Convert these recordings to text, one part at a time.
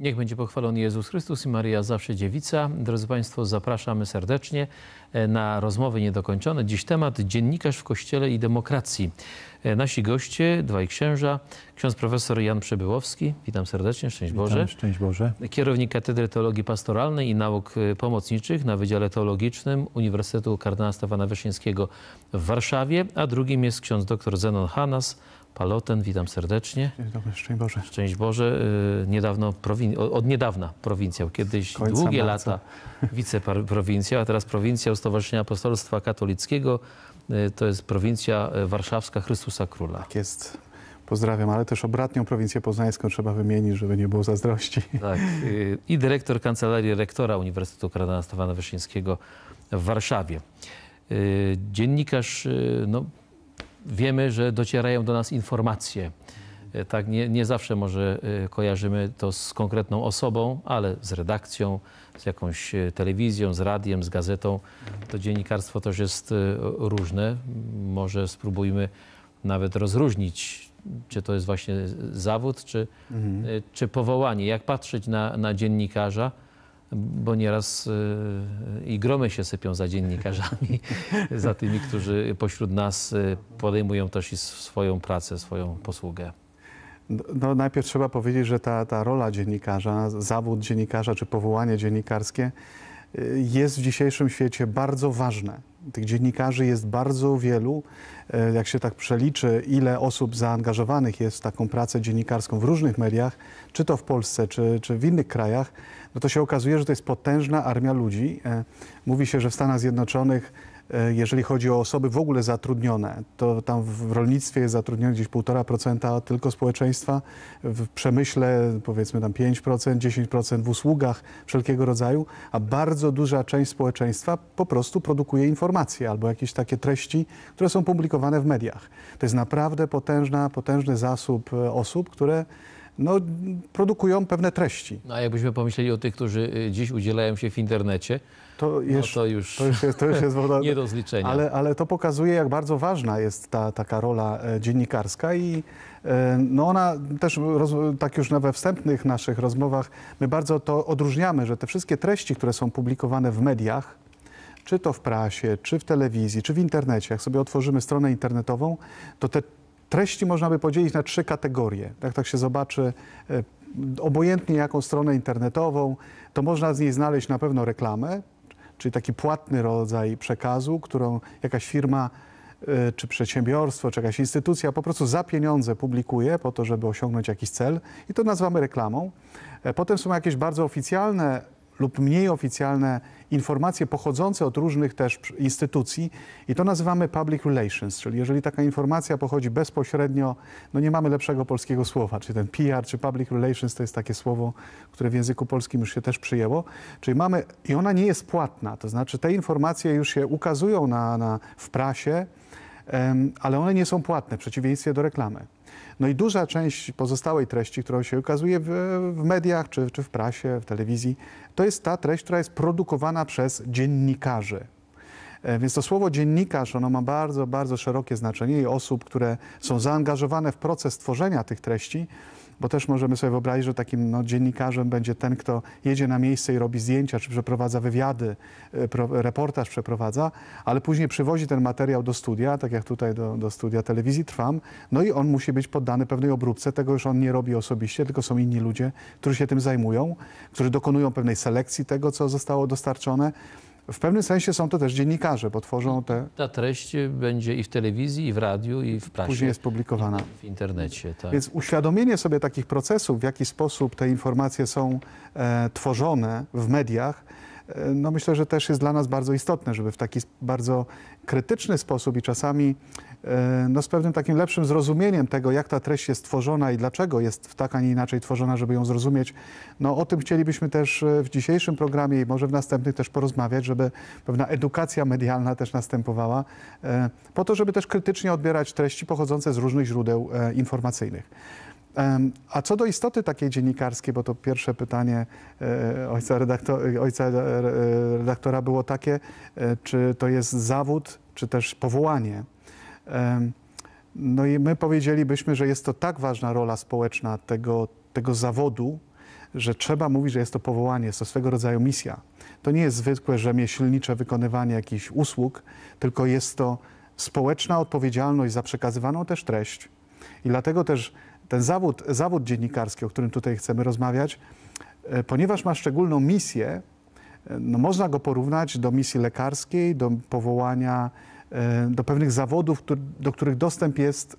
Niech będzie pochwalony Jezus Chrystus i Maryja zawsze dziewica. Drodzy Państwo, zapraszamy serdecznie na rozmowy niedokończone. Dziś temat: dziennikarz w Kościele i demokracji. Nasi goście, dwaj księża, ksiądz profesor Jan Przybyłowski, witam serdecznie, szczęść Boże. Witam, szczęść Boże. Kierownik Katedry Teologii Pastoralnej i Nauk Pomocniczych na Wydziale Teologicznym Uniwersytetu Kardynała Stefana Wyszyńskiego w Warszawie, a drugim jest ksiądz dr Zenon Hanas, Paloten, witam serdecznie. Dzień dobry, szczęść Boże. Szczęść Boże. Od niedawna prowincjał, kiedyś długie lata wiceprowincjał, a teraz prowincjał Stowarzyszenia Apostolstwa Katolickiego. To jest prowincja warszawska Chrystusa Króla. Tak jest. Pozdrawiam, ale też obratnią prowincję poznańską trzeba wymienić, żeby nie było zazdrości. Tak. I dyrektor Kancelarii Rektora Uniwersytetu Kardynała Stefana Wyszyńskiego w Warszawie. Dziennikarz, wiemy, że docierają do nas informacje. Tak, nie zawsze może kojarzymy to z konkretną osobą, ale z redakcją, z jakąś telewizją, z radiem, z gazetą. To dziennikarstwo też jest różne. Może spróbujmy nawet rozróżnić, czy to jest właśnie zawód, czy powołanie. Jak patrzeć na dziennikarza, bo nieraz i gromy się sypią za dziennikarzami, za tymi, którzy pośród nas podejmują też i swoją pracę, swoją posługę. No, najpierw trzeba powiedzieć, że ta rola dziennikarza, zawód dziennikarza czy powołanie dziennikarskie jest w dzisiejszym świecie bardzo ważne. Tych dziennikarzy jest bardzo wielu. Jak się tak przeliczy, ile osób zaangażowanych jest w taką pracę dziennikarską w różnych mediach, czy to w Polsce, czy w innych krajach, no to się okazuje, że to jest potężna armia ludzi. Mówi się, że w Stanach Zjednoczonych, jeżeli chodzi o osoby w ogóle zatrudnione, to tam w rolnictwie jest zatrudnione gdzieś 1,5% tylko społeczeństwa, w przemyśle powiedzmy tam 5%, 10% w usługach wszelkiego rodzaju, a bardzo duża część społeczeństwa po prostu produkuje informacje albo jakieś takie treści, które są publikowane w mediach. To jest naprawdę potężny zasób osób, które produkują pewne treści. No a jakbyśmy pomyśleli o tych, którzy dziś udzielają się w internecie, to już jest nie do zliczenia. Ale to pokazuje, jak bardzo ważna jest taka rola dziennikarska i ona też, tak już we wstępnych naszych rozmowach, my bardzo to odróżniamy, że te wszystkie treści, które są publikowane w mediach, czy to w prasie, czy w telewizji, czy w internecie, jak sobie otworzymy stronę internetową, to te treści można by podzielić na 3 kategorie. Jak tak się zobaczy, obojętnie jaką stronę internetową, to można z niej znaleźć na pewno reklamę, czyli taki płatny rodzaj przekazu, którą jakaś firma, czy przedsiębiorstwo, czy jakaś instytucja po prostu za pieniądze publikuje po to, żeby osiągnąć jakiś cel i to nazywamy reklamą. Potem są jakieś bardzo oficjalne lub mniej oficjalne informacje pochodzące od różnych też instytucji i to nazywamy public relations, czyli jeżeli taka informacja pochodzi bezpośrednio, nie mamy lepszego polskiego słowa, czyli ten PR czy public relations to jest takie słowo, które w języku polskim już się też przyjęło, czyli i ona nie jest płatna, to znaczy te informacje już się ukazują w prasie, ale one nie są płatne w przeciwieństwie do reklamy. No i duża część pozostałej treści, którą się ukazuje w mediach, czy w prasie, w telewizji, to jest ta treść, która jest produkowana przez dziennikarzy. Więc to słowo dziennikarz, ono ma bardzo, bardzo szerokie znaczenie i osób, które są zaangażowane w proces tworzenia tych treści, bo też możemy sobie wyobrazić, że takim dziennikarzem będzie ten, kto jedzie na miejsce i robi zdjęcia, czy przeprowadza wywiady, reportaż przeprowadza, ale później przywozi ten materiał do studia, tak jak tutaj do studia telewizji Trwam, i on musi być poddany pewnej obróbce. Tego już on nie robi osobiście, tylko są inni ludzie, którzy się tym zajmują, którzy dokonują pewnej selekcji tego, co zostało dostarczone. W pewnym sensie są to też dziennikarze, bo tworzą te... Ta treść będzie i w telewizji, i w radiu, i w prasie. Później jest publikowana. W internecie, tak. Więc uświadomienie sobie takich procesów, w jaki sposób te informacje są tworzone w mediach, myślę, że też jest dla nas bardzo istotne, żeby w taki bardzo krytyczny sposób i czasami z pewnym takim lepszym zrozumieniem tego, jak ta treść jest tworzona i dlaczego jest tak, a nie inaczej tworzona, żeby ją zrozumieć. O tym chcielibyśmy też w dzisiejszym programie i może w następnych też porozmawiać, żeby pewna edukacja medialna też następowała, po to, żeby też krytycznie odbierać treści pochodzące z różnych źródeł informacyjnych. A co do istoty takiej dziennikarskiej, bo to pierwsze pytanie ojca redaktora było takie, czy to jest zawód, czy też powołanie. I my powiedzielibyśmy, że jest to tak ważna rola społeczna tego zawodu, że trzeba mówić, że jest to powołanie, jest to swego rodzaju misja. To nie jest zwykłe rzemieślnicze wykonywanie jakichś usług, tylko jest to społeczna odpowiedzialność za przekazywaną też treść. I dlatego też ten zawód dziennikarski, o którym tutaj chcemy rozmawiać, ponieważ ma szczególną misję, no można go porównać do misji lekarskiej, do powołania, do pewnych zawodów, do których dostęp jest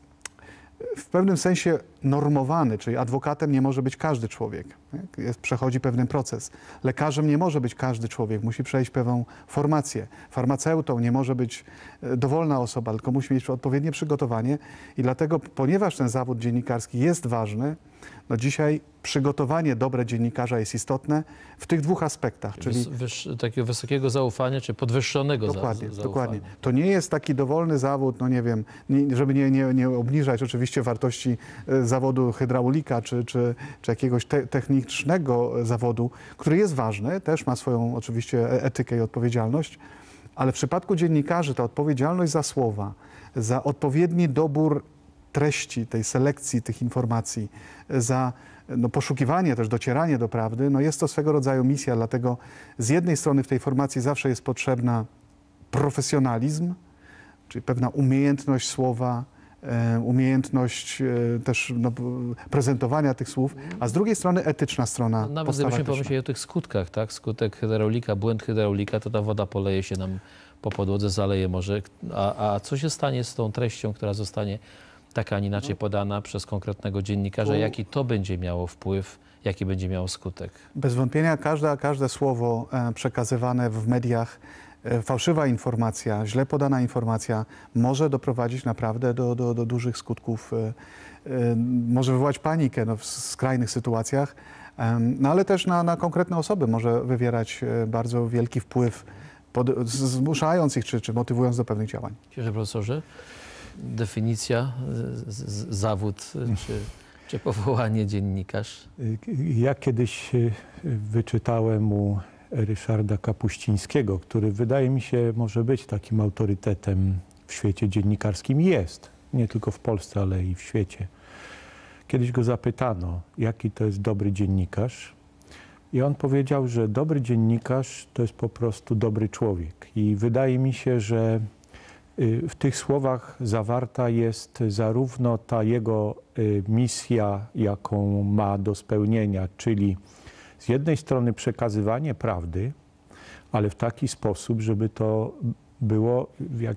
w pewnym sensie normowany, czyli adwokatem nie może być każdy człowiek. Przechodzi pewien proces. Lekarzem nie może być każdy człowiek, musi przejść pewną formację. Farmaceutą nie może być dowolna osoba, tylko musi mieć odpowiednie przygotowanie i dlatego, ponieważ ten zawód dziennikarski jest ważny, no dzisiaj przygotowanie dobre dziennikarza jest istotne w tych dwóch aspektach, czyli takiego wysokiego zaufania, czy podwyższonego dokładnie, zaufania. dokładnie. To nie jest taki dowolny zawód, no nie wiem, żeby nie obniżać oczywiście wartości zawodu hydraulika, czy jakiegoś technicznego zawodu, który jest ważny, też ma swoją oczywiście etykę i odpowiedzialność, ale w przypadku dziennikarzy ta odpowiedzialność za słowa, za odpowiedni dobór treści, tej selekcji tych informacji, za poszukiwanie, też docieranie do prawdy, no jest to swego rodzaju misja, dlatego z jednej strony w tej formacji zawsze jest potrzebna profesjonalizm, czyli pewna umiejętność słowa, umiejętność też prezentowania tych słów, a z drugiej strony etyczna strona. Nawet gdybyśmy pomyśleli o tych skutkach, tak? Skutek hydraulika, błęd hydraulika, to ta woda poleje się nam po podłodze, zaleje może. A co się stanie z tą treścią, która zostanie tak, a nie inaczej podana przez konkretnego dziennikarza? Jaki to będzie miało wpływ, jaki będzie miało skutek? Bez wątpienia każde słowo przekazywane w mediach, fałszywa informacja, źle podana informacja może doprowadzić naprawdę do dużych skutków, może wywołać panikę w skrajnych sytuacjach, no ale też na konkretne osoby może wywierać bardzo wielki wpływ, zmuszając ich czy motywując do pewnych działań. Panie profesorze, definicja, zawód czy powołanie dziennikarz? Ja kiedyś wyczytałem u Ryszarda Kapuścińskiego, który wydaje mi się może być takim autorytetem w świecie dziennikarskim. Jest, nie tylko w Polsce, ale i w świecie. Kiedyś go zapytano, jaki to jest dobry dziennikarz. I on powiedział, że dobry dziennikarz to jest po prostu dobry człowiek. I wydaje mi się, że w tych słowach zawarta jest zarówno ta jego misja, jaką ma do spełnienia, czyli z jednej strony przekazywanie prawdy, ale w taki sposób, żeby to było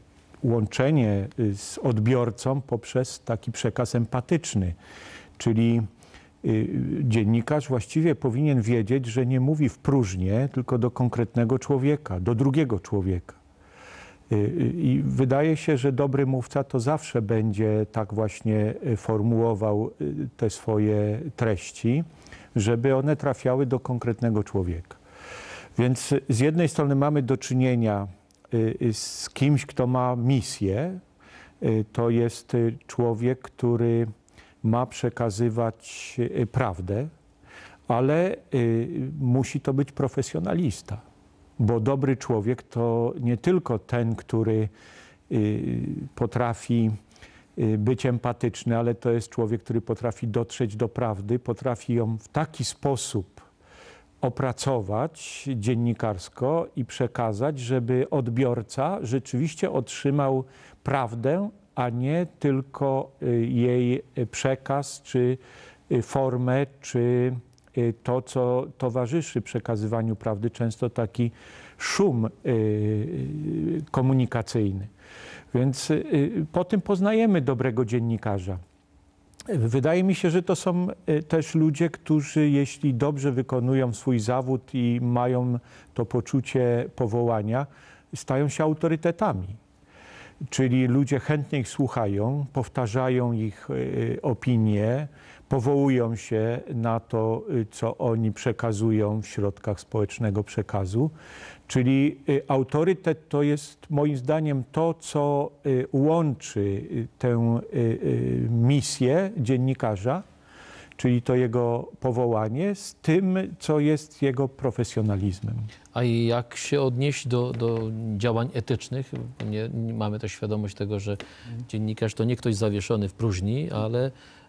łączenie z odbiorcą poprzez taki przekaz empatyczny. Czyli dziennikarz właściwie powinien wiedzieć, że nie mówi w próżnię, tylko do konkretnego człowieka, do drugiego człowieka. I wydaje się, że dobry mówca to zawsze będzie tak właśnie formułował te swoje treści, żeby one trafiały do konkretnego człowieka. Więc z jednej strony mamy do czynienia z kimś, kto ma misję. To jest człowiek, który ma przekazywać prawdę, ale musi to być profesjonalista. Bo dobry człowiek to nie tylko ten, który potrafi być empatyczny, ale to jest człowiek, który potrafi dotrzeć do prawdy, potrafi ją w taki sposób opracować dziennikarsko i przekazać, żeby odbiorca rzeczywiście otrzymał prawdę, a nie tylko jej przekaz, czy formę, czy to, co towarzyszy przekazywaniu prawdy, często taki szum komunikacyjny. Więc po tym poznajemy dobrego dziennikarza. Wydaje mi się, że to są też ludzie, którzy jeśli dobrze wykonują swój zawód i mają to poczucie powołania, stają się autorytetami. Czyli ludzie chętnie ich słuchają, powtarzają ich opinie, powołują się na to, co oni przekazują w środkach społecznego przekazu. Czyli autorytet to jest moim zdaniem to, co łączy tę misję dziennikarza, czyli to jego powołanie, z tym, co jest jego profesjonalizmem. A jak się odnieść do działań etycznych? Nie mamy też świadomość tego, że dziennikarz to nie ktoś zawieszony w próżni, ale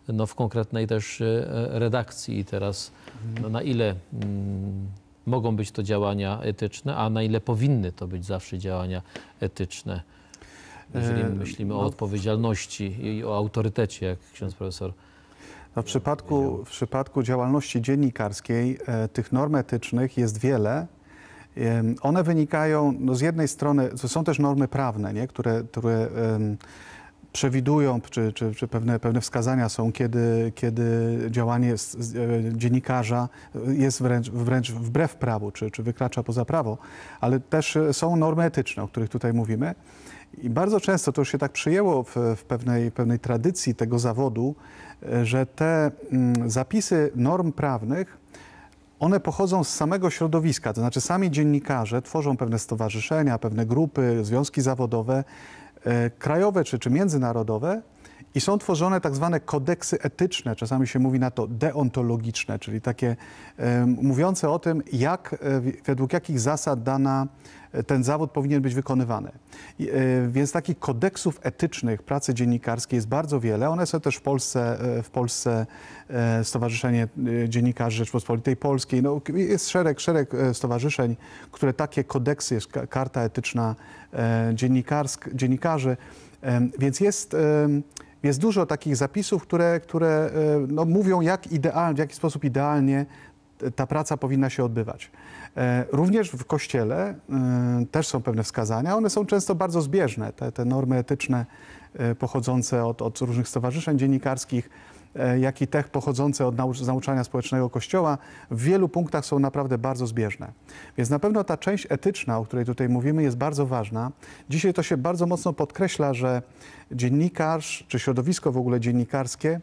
no, w konkretnej też redakcji. I teraz no, na ile mogą być to działania etyczne, a na ile powinny to być zawsze działania etyczne, jeżeli myślimy o odpowiedzialności i o autorytecie, jak ksiądz profesor. No, w przypadku działalności dziennikarskiej tych norm etycznych jest wiele. One wynikają, no, z jednej strony, to są też normy prawne, nie? które przewidują, czy pewne wskazania są, kiedy działanie dziennikarza jest wręcz wbrew prawu, czy wykracza poza prawo, ale też są normy etyczne, o których tutaj mówimy. I bardzo często to już się tak przyjęło w pewnej tradycji tego zawodu, że te zapisy norm prawnych, one pochodzą z samego środowiska, to znaczy sami dziennikarze tworzą pewne stowarzyszenia, pewne grupy, związki zawodowe, krajowe czy międzynarodowe i są tworzone tak zwane kodeksy etyczne, czasami się mówi na to deontologiczne, czyli takie mówiące o tym, według jakich zasad ten zawód powinien być wykonywany. Więc takich kodeksów etycznych pracy dziennikarskiej jest bardzo wiele. One są też w Polsce Stowarzyszenie Dziennikarzy Rzeczpospolitej Polskiej. No, jest szereg stowarzyszeń, które takie kodeksy, jest karta etyczna dziennikarzy, więc jest dużo takich zapisów, które no, mówią, w jaki sposób idealnie ta praca powinna się odbywać. Również w Kościele też są pewne wskazania. One są często bardzo zbieżne, te normy etyczne pochodzące od różnych stowarzyszeń dziennikarskich, jak i te pochodzące od nauczania społecznego Kościoła, w wielu punktach są naprawdę bardzo zbieżne. Więc na pewno ta część etyczna, o której tutaj mówimy, jest bardzo ważna. Dzisiaj to się bardzo mocno podkreśla, że dziennikarz, czy środowisko w ogóle dziennikarskie,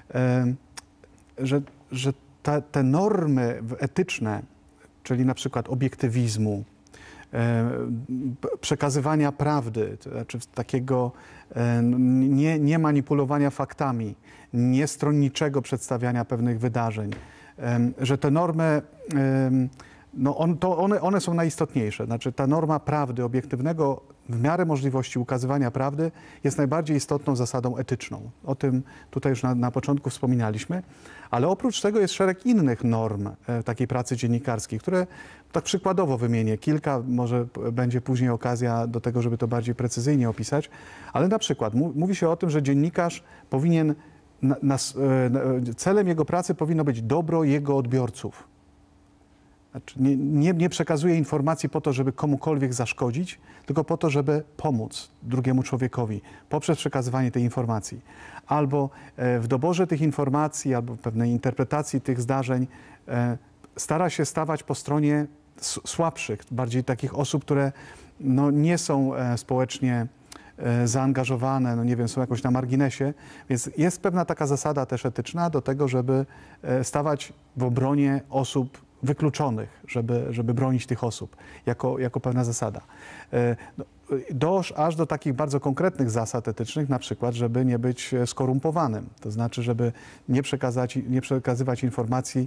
że te normy etyczne, czyli na przykład obiektywizmu, przekazywania prawdy, to znaczy takiego nie manipulowania faktami, niestronniczego przedstawiania pewnych wydarzeń, że te normy, no one są najistotniejsze. Znaczy ta norma prawdy, obiektywnego, w miarę możliwości ukazywania prawdy jest najbardziej istotną zasadą etyczną. O tym tutaj już na początku wspominaliśmy, ale oprócz tego jest szereg innych norm takiej pracy dziennikarskiej, które tak przykładowo wymienię. Kilka, może będzie później okazja do tego, żeby to bardziej precyzyjnie opisać, ale na przykład mówi się o tym, że dziennikarz powinien, celem jego pracy powinno być dobro jego odbiorców. Znaczy nie przekazuje informacji po to, żeby komukolwiek zaszkodzić, tylko po to, żeby pomóc drugiemu człowiekowi poprzez przekazywanie tej informacji. Albo w doborze tych informacji, albo w pewnej interpretacji tych zdarzeń stara się stawać po stronie słabszych, bardziej takich osób, które no, nie są społecznie zaangażowane, no nie wiem, są jakoś na marginesie, więc jest pewna taka zasada też etyczna do tego, żeby stawać w obronie osób wykluczonych, żeby bronić tych osób, jako pewna zasada. Aż do takich bardzo konkretnych zasad etycznych, na przykład, żeby nie być skorumpowanym, to znaczy, żeby nie przekazywać informacji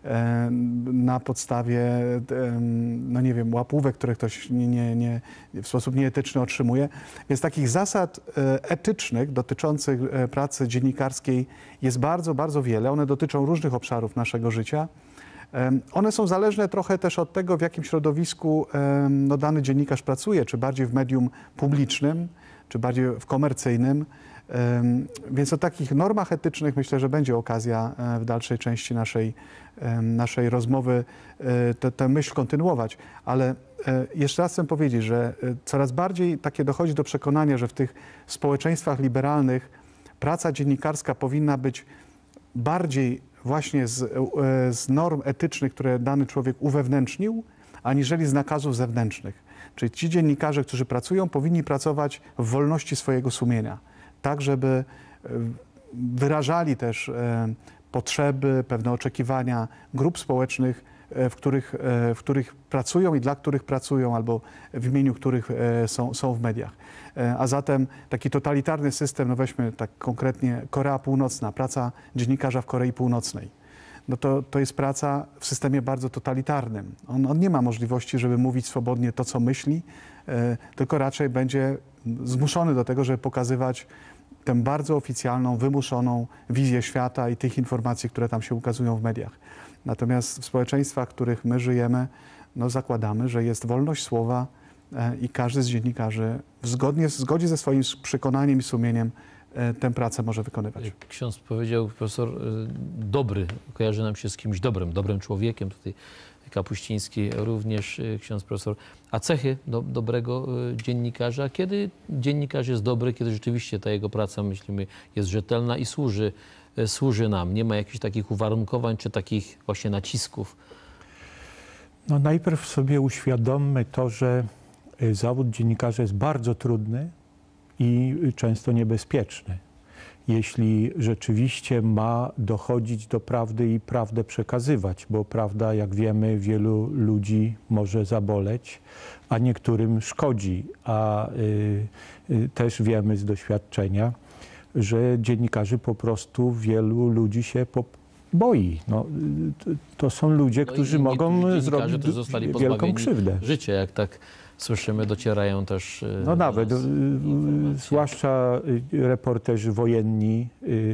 na podstawie, no nie wiem, łapówek, które ktoś w sposób nieetyczny otrzymuje. Więc takich zasad etycznych dotyczących pracy dziennikarskiej jest bardzo, bardzo wiele. One dotyczą różnych obszarów naszego życia. One są zależne trochę też od tego, w jakim środowisku no, dany dziennikarz pracuje, czy bardziej w medium publicznym, czy bardziej w komercyjnym. Więc o takich normach etycznych myślę, że będzie okazja w dalszej części naszej rozmowy tę myśl kontynuować. Ale jeszcze raz chcę powiedzieć, że coraz bardziej takie dochodzi do przekonania, że w tych społeczeństwach liberalnych praca dziennikarska powinna być bardziej właśnie z norm etycznych, które dany człowiek uwewnętrznił, aniżeli z nakazów zewnętrznych. Czyli ci dziennikarze, którzy pracują, powinni pracować w wolności swojego sumienia, tak żeby wyrażali też potrzeby, pewne oczekiwania grup społecznych, w których pracują i dla których pracują, albo w imieniu których są w mediach. A zatem taki totalitarny system, no weźmy tak konkretnie Korea Północna, praca dziennikarza w Korei Północnej. No to jest praca w systemie bardzo totalitarnym. On nie ma możliwości, żeby mówić swobodnie to, co myśli, tylko raczej będzie zmuszony do tego, żeby pokazywać tę bardzo oficjalną, wymuszoną wizję świata i tych informacji, które tam się ukazują w mediach. Natomiast w społeczeństwach, w których my żyjemy, no zakładamy, że jest wolność słowa i każdy z dziennikarzy w zgodzie ze swoim przekonaniem i sumieniem tę pracę może wykonywać. Ksiądz powiedział, profesor, dobry, kojarzy nam się z kimś dobrym człowiekiem. Tutaj Kapuściński również, ksiądz profesor. A cechy dobrego dziennikarza? Kiedy dziennikarz jest dobry, kiedy rzeczywiście ta jego praca, myślimy, jest rzetelna i służy nam? Nie ma jakichś takich uwarunkowań czy takich właśnie nacisków? No najpierw sobie uświadommy to, że zawód dziennikarza jest bardzo trudny i często niebezpieczny. Jeśli rzeczywiście ma dochodzić do prawdy i prawdę przekazywać, bo prawda, jak wiemy, wielu ludzi może zaboleć, a niektórym szkodzi. A też wiemy z doświadczenia, że dziennikarzy po prostu wielu ludzi się boi. No, to są ludzie, którzy mogą zrobić wielką krzywdę. Życie, jak tak słyszymy, docierają też no nawet, zwłaszcza reporterzy wojenni,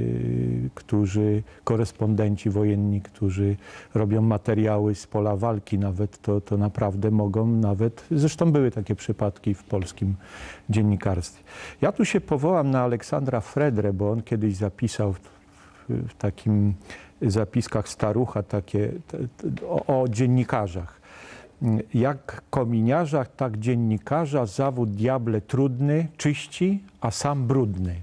korespondenci wojenni, którzy robią materiały z pola walki nawet, to naprawdę mogą nawet, zresztą były takie przypadki w polskim dziennikarstwie. Ja tu się powołam na Aleksandra Fredrę, bo on kiedyś zapisał w takim zapiskach Starucha o dziennikarzach. Jak kominiarza, tak dziennikarza, zawód diable trudny, czyści, a sam brudny.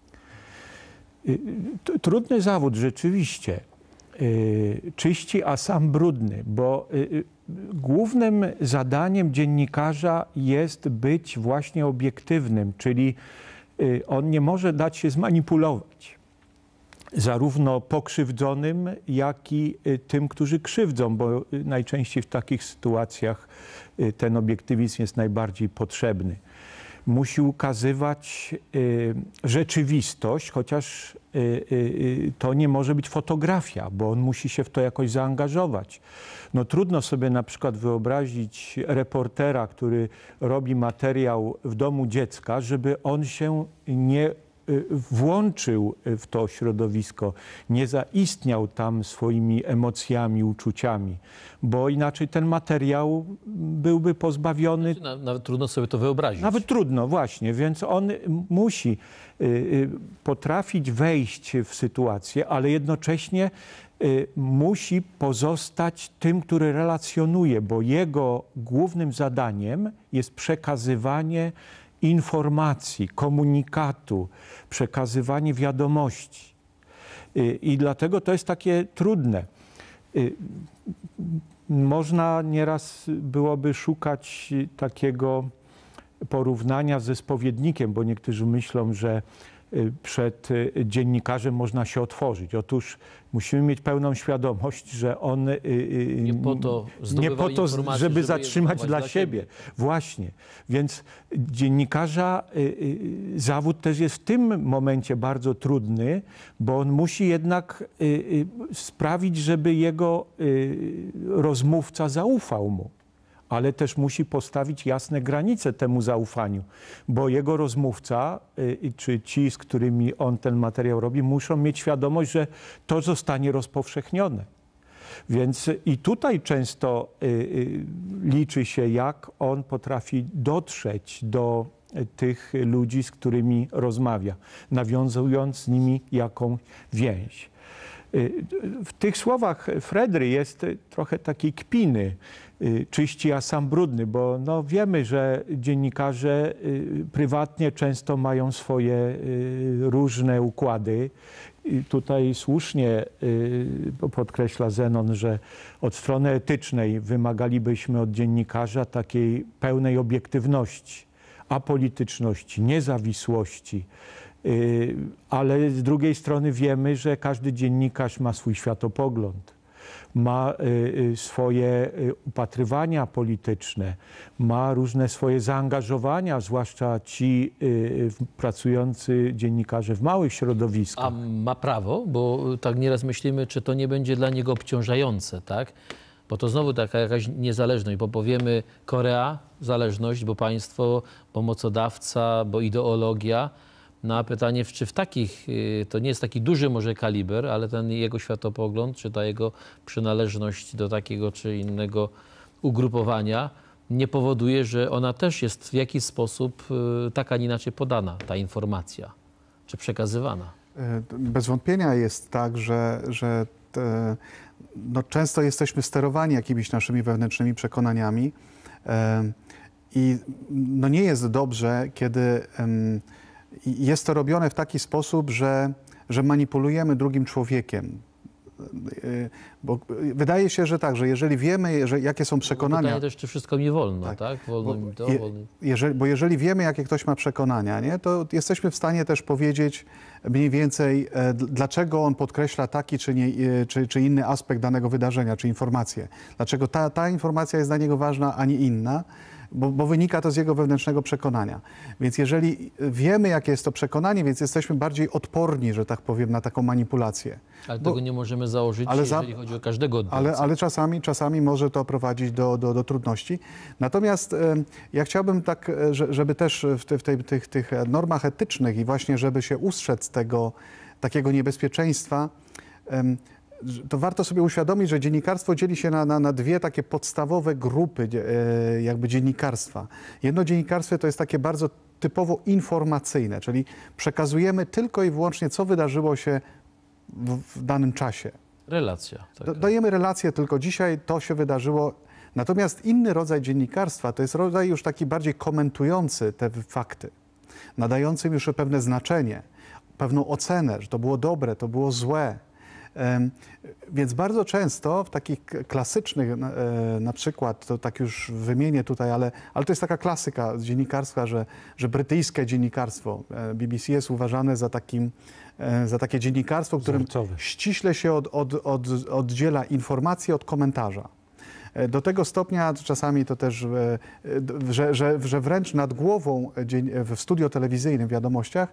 Trudny zawód rzeczywiście, czyści, a sam brudny, bo głównym zadaniem dziennikarza jest być właśnie obiektywnym, czyli on nie może dać się zmanipulować. Zarówno pokrzywdzonym, jak i tym, którzy krzywdzą, bo najczęściej w takich sytuacjach ten obiektywizm jest najbardziej potrzebny. Musi ukazywać rzeczywistość, chociaż to nie może być fotografia, bo on musi się w to jakoś zaangażować. No trudno sobie na przykład wyobrazić reportera, który robi materiał w domu dziecka, żeby on się nie włączył w to środowisko, nie zaistniał tam swoimi emocjami, uczuciami, bo inaczej ten materiał byłby pozbawiony... Nawet trudno sobie to wyobrazić. Nawet trudno, właśnie, więc on musi potrafić wejść w sytuację, ale jednocześnie musi pozostać tym, który relacjonuje, bo jego głównym zadaniem jest przekazywanie informacji, komunikatu, przekazywanie wiadomości. I dlatego to jest takie trudne. Można nieraz byłoby szukać takiego porównania ze spowiednikiem, bo niektórzy myślą, że przed dziennikarzem można się otworzyć. Otóż musimy mieć pełną świadomość, że on nie po to żeby zatrzymać dla siebie. Właśnie. Więc dziennikarza zawód też jest w tym momencie bardzo trudny, bo on musi jednak sprawić, żeby jego rozmówca zaufał mu. Ale też musi postawić jasne granice temu zaufaniu, bo jego rozmówca, czy ci, z którymi on ten materiał robi, muszą mieć świadomość, że to zostanie rozpowszechnione. Więc i tutaj często liczy się, jak on potrafi dotrzeć do tych ludzi, z którymi rozmawia, nawiązując z nimi jakąś więź. W tych słowach Fredry jest trochę takiej kpiny, czyści, a sam brudny, bo no wiemy, że dziennikarze prywatnie często mają swoje różne układy. I tutaj słusznie podkreśla Zenon, że od strony etycznej wymagalibyśmy od dziennikarza takiej pełnej obiektywności, apolityczności, niezawisłości. Ale z drugiej strony wiemy, że każdy dziennikarz ma swój światopogląd, ma swoje upatrywania polityczne, ma różne swoje zaangażowania, zwłaszcza ci pracujący dziennikarze w małych środowiskach. A ma prawo, bo tak nieraz myślimy, czy to nie będzie dla niego obciążające, tak? Bo to znowu taka jakaś niezależność, bo powiemy Korea, zależność, bo państwo, bo mocodawca, bo ideologia. No a pytanie, czy w takich, to nie jest taki duży może kaliber, ale ten jego światopogląd, czy ta jego przynależność do takiego czy innego ugrupowania nie powoduje, że ona też jest w jakiś sposób tak, a nie inaczej podana, ta informacja, czy przekazywana? Bez wątpienia jest tak, że no, często jesteśmy sterowani jakimiś naszymi wewnętrznymi przekonaniami i no, nie jest dobrze, kiedy jest to robione w taki sposób, że manipulujemy drugim człowiekiem. Bo wydaje się, że tak, że jeżeli wiemy, jakie są przekonania... Pytanie też, czy wszystko mi wolno, tak? Wolno mi to, wolno... Bo jeżeli wiemy, jakie ktoś ma przekonania, nie, to jesteśmy w stanie też powiedzieć mniej więcej, dlaczego on podkreśla taki czy inny aspekt danego wydarzenia, czy informację. Dlaczego ta informacja jest dla niego ważna, a nie inna. Bo wynika to z jego wewnętrznego przekonania. Więc jeżeli wiemy, jakie jest to przekonanie, więc jesteśmy bardziej odporni, że tak powiem, na taką manipulację. Ale tego nie możemy założyć, jeżeli chodzi o każdego odbiorcę. Ale czasami może to prowadzić do trudności. Natomiast ja chciałbym tak, żeby też w tych normach etycznych i właśnie, żeby się ustrzec tego takiego niebezpieczeństwa, to warto sobie uświadomić, że dziennikarstwo dzieli się na dwie takie podstawowe grupy jakby dziennikarstwa. Jedno dziennikarstwo to jest takie bardzo typowo informacyjne, czyli przekazujemy tylko i wyłącznie, co wydarzyło się w danym czasie. Relacja. Dajemy relację, tylko dzisiaj to się wydarzyło. Natomiast inny rodzaj dziennikarstwa to jest rodzaj już taki bardziej komentujący te fakty, nadający już pewne znaczenie, pewną ocenę, że to było dobre, to było złe. Więc bardzo często w takich klasycznych, na przykład, to tak już wymienię tutaj, ale to jest taka klasyka z dziennikarstwa, że brytyjskie dziennikarstwo, BBC jest uważane za takie dziennikarstwo, którym ściśle się oddziela informacje od komentarza. Do tego stopnia czasami to też, że wręcz nad głową w studio telewizyjnym, w wiadomościach,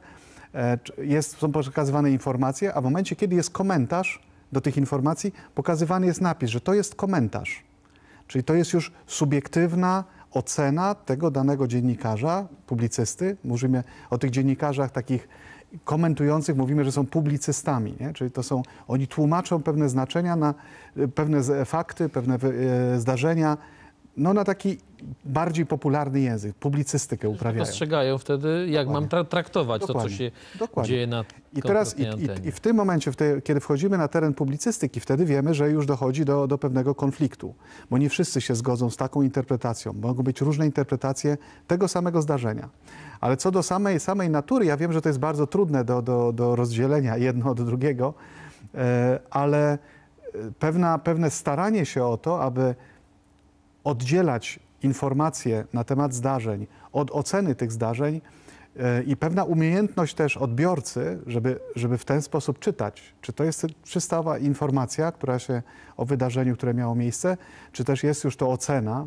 są przekazywane informacje, a w momencie, kiedy jest komentarz do tych informacji, pokazywany jest napis, że to jest komentarz. Czyli to jest już subiektywna ocena tego danego dziennikarza, publicysty. Mówimy o tych dziennikarzach takich komentujących, mówimy, że są publicystami, nie? Czyli oni tłumaczą pewne znaczenia na pewne fakty, pewne zdarzenia, no na taki bardziej popularny język, publicystykę uprawiają. Postrzegają wtedy, jak mam traktować to, co się dzieje na konkretnej antenie. I w tym momencie, kiedy wchodzimy na teren publicystyki, wtedy wiemy, że już dochodzi do pewnego konfliktu, bo nie wszyscy się zgodzą z taką interpretacją. Mogą być różne interpretacje tego samego zdarzenia. Ale co do samej natury, ja wiem, że to jest bardzo trudne do rozdzielenia jedno od drugiego, ale pewne staranie się o to, aby oddzielać informacje na temat zdarzeń od oceny tych zdarzeń i pewna umiejętność też odbiorcy, żeby w ten sposób czytać, czy to jest czysta informacja, która się o wydarzeniu, które miało miejsce, czy też jest już to ocena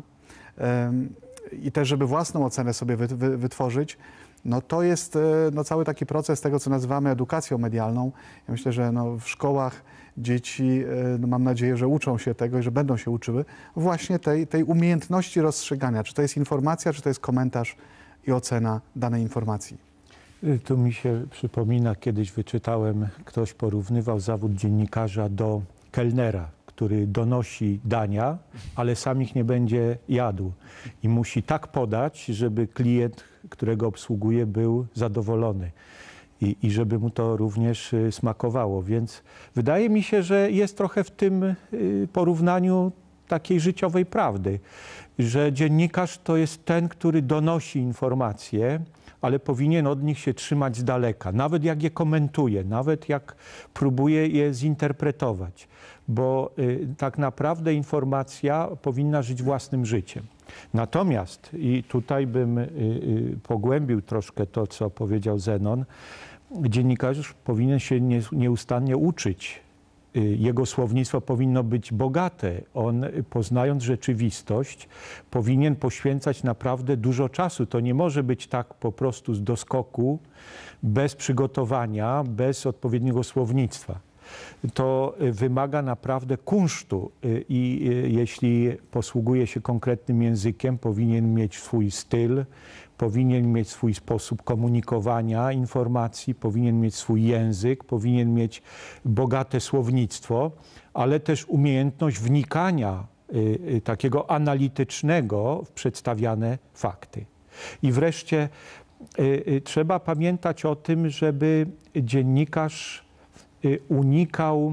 i też, żeby własną ocenę sobie wytworzyć, no to jest cały taki proces tego, co nazywamy edukacją medialną. Ja myślę, że w szkołach dzieci, mam nadzieję, że uczą się tego i że będą się uczyły właśnie tej umiejętności rozstrzygania, czy to jest informacja, czy to jest komentarz i ocena danej informacji. Tu mi się przypomina, kiedyś wyczytałem, ktoś porównywał zawód dziennikarza do kelnera, który donosi dania, ale sam ich nie będzie jadł i musi tak podać, żeby klient, którego obsługuje, był zadowolony. I żeby mu to również smakowało. Więc wydaje mi się, że jest trochę w tym porównaniu takiej życiowej prawdy, że dziennikarz to jest ten, który donosi informacje, ale powinien od nich się trzymać z daleka, nawet jak je komentuje, nawet jak próbuje je zinterpretować, bo tak naprawdę informacja powinna żyć własnym życiem. Natomiast, i tutaj bym pogłębił troszkę to, co powiedział Zenon, dziennikarz powinien się nieustannie uczyć. Jego słownictwo powinno być bogate. On, poznając rzeczywistość, powinien poświęcać naprawdę dużo czasu. To nie może być tak po prostu z doskoku, bez przygotowania, bez odpowiedniego słownictwa. to wymaga naprawdę kunsztu i jeśli posługuje się konkretnym językiem, powinien mieć swój styl, powinien mieć swój sposób komunikowania informacji, powinien mieć swój język, powinien mieć bogate słownictwo, ale też umiejętność wnikania takiego analitycznego w przedstawiane fakty. I wreszcie trzeba pamiętać o tym, żeby dziennikarz unikał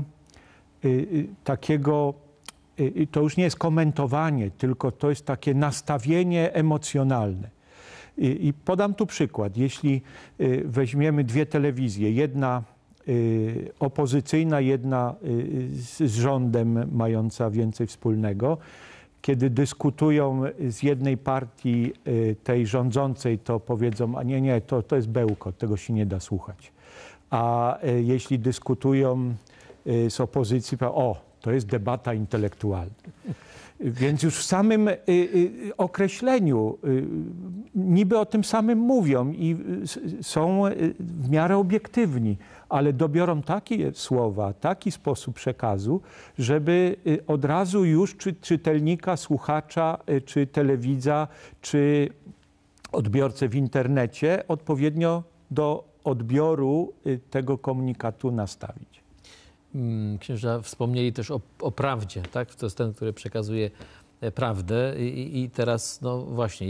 takiego, to już nie jest komentowanie, tylko to jest takie nastawienie emocjonalne. I podam tu przykład. Jeśli weźmiemy dwie telewizje, jedna opozycyjna, jedna z rządem mająca więcej wspólnego, kiedy dyskutują z jednej partii tej rządzącej, to powiedzą, a nie, to jest bełkot, tego się nie da słuchać. A jeśli dyskutują z opozycji, to jest debata intelektualna. Więc już w samym określeniu niby o tym samym mówią i są w miarę obiektywni, ale dobiorą takie słowa, taki sposób przekazu, żeby od razu już czytelnika, słuchacza, czy telewidza, czy odbiorcę w internecie odpowiednio do odbioru tego komunikatu nastawić. Księża wspomnieli też o prawdzie, tak? To jest ten, który przekazuje prawdę i teraz no właśnie,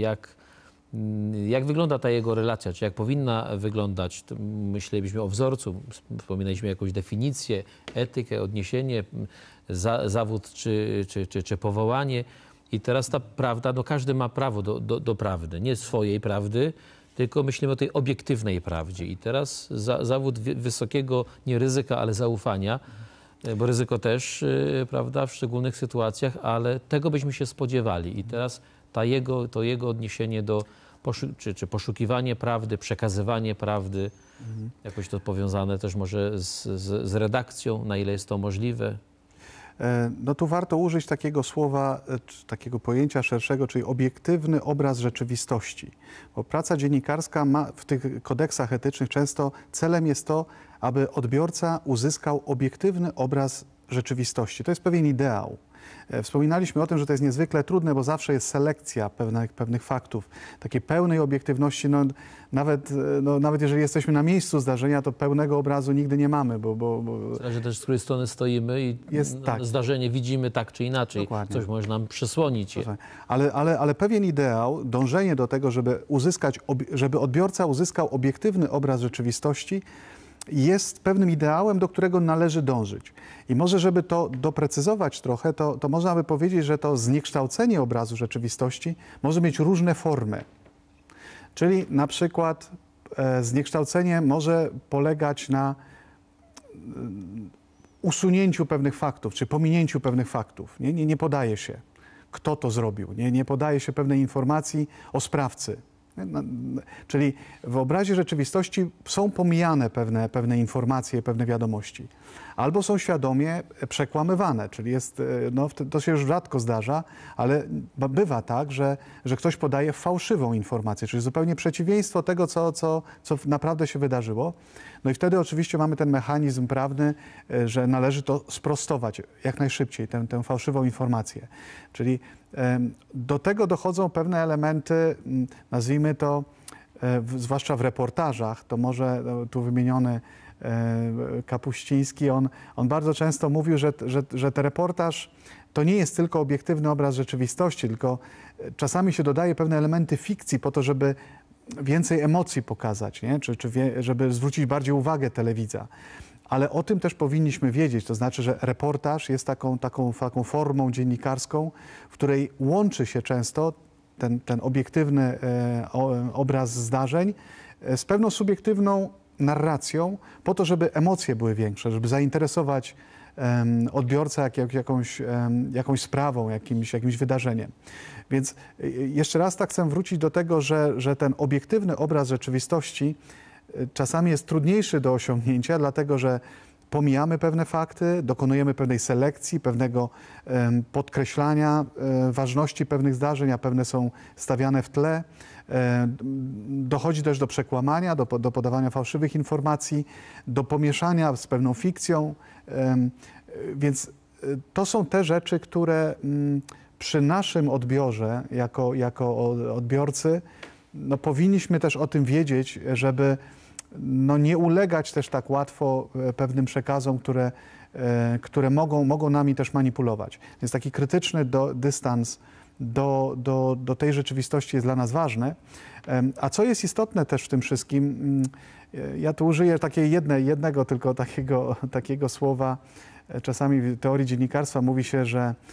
jak wygląda ta jego relacja, czy jak powinna wyglądać? Myśleliśmy o wzorcu, wspominaliśmy jakąś definicję, etykę, odniesienie, zawód czy powołanie i teraz ta prawda, no każdy ma prawo do prawdy, nie swojej prawdy, tylko myślimy o tej obiektywnej prawdzie. I teraz zawód wysokiego nie ryzyka, ale zaufania, bo ryzyko też, prawda, w szczególnych sytuacjach, ale tego byśmy się spodziewali. I teraz to jego odniesienie do czy poszukiwanie prawdy, przekazywanie prawdy, jakoś to powiązane też może z redakcją, na ile jest to możliwe. No tu warto użyć takiego słowa, takiego pojęcia szerszego, czyli obiektywny obraz rzeczywistości. Bo praca dziennikarska ma w tych kodeksach etycznych często celem jest to, aby odbiorca uzyskał obiektywny obraz rzeczywistości. To jest pewien ideał. Wspominaliśmy o tym, że to jest niezwykle trudne, bo zawsze jest selekcja pewnych faktów. Takiej pełnej obiektywności, nawet jeżeli jesteśmy na miejscu zdarzenia, to pełnego obrazu nigdy nie mamy. Zależy też, z której strony stoimy i zdarzenie widzimy tak czy inaczej. Dokładnie. Coś może nam przysłonić. Ale pewien ideał, dążenie do tego, żeby odbiorca uzyskał obiektywny obraz rzeczywistości, jest pewnym ideałem, do którego należy dążyć. I może, żeby to doprecyzować trochę, to można by powiedzieć, że to zniekształcenie obrazu rzeczywistości może mieć różne formy. Czyli na przykład zniekształcenie może polegać na usunięciu pewnych faktów, czy pominięciu pewnych faktów. Nie podaje się, kto to zrobił. Nie podaje się pewnej informacji o sprawcy. Czyli w obrazie rzeczywistości są pomijane pewne informacje, pewne wiadomości. Albo są świadomie przekłamywane, czyli to się już rzadko zdarza, ale bywa tak, że ktoś podaje fałszywą informację, czyli zupełnie przeciwieństwo tego, co naprawdę się wydarzyło. No i wtedy oczywiście mamy ten mechanizm prawny, że należy to sprostować jak najszybciej, tę fałszywą informację. Czyli do tego dochodzą pewne elementy, nazwijmy to, zwłaszcza w reportażach, to może tu wymieniony Kapuściński, on bardzo często mówił, że ten reportaż to nie jest tylko obiektywny obraz rzeczywistości, tylko czasami się dodaje pewne elementy fikcji po to, żeby więcej emocji pokazać, nie? Czy żeby zwrócić bardziej uwagę telewidza. Ale o tym też powinniśmy wiedzieć, to znaczy, że reportaż jest taką formą dziennikarską, w której łączy się często ten obiektywny obraz zdarzeń z pewną subiektywną narracją, po to, żeby emocje były większe, żeby zainteresować odbiorcę jakąś sprawą, jakimś wydarzeniem. Więc jeszcze raz tak chcę wrócić do tego, że ten obiektywny obraz rzeczywistości czasami jest trudniejszy do osiągnięcia, dlatego że pomijamy pewne fakty, dokonujemy pewnej selekcji, pewnego podkreślania ważności pewnych zdarzeń, a pewne są stawiane w tle. Dochodzi też do przekłamania, do podawania fałszywych informacji, do pomieszania z pewną fikcją. Więc to są te rzeczy, które przy naszym odbiorze, jako odbiorcy, no powinniśmy też o tym wiedzieć, żeby no nie ulegać też tak łatwo pewnym przekazom, które mogą nami też manipulować. Więc taki krytyczny dystans do tej rzeczywistości jest dla nas ważny. A co jest istotne też w tym wszystkim, ja tu użyję jednego tylko takiego słowa. Czasami w teorii dziennikarstwa mówi się,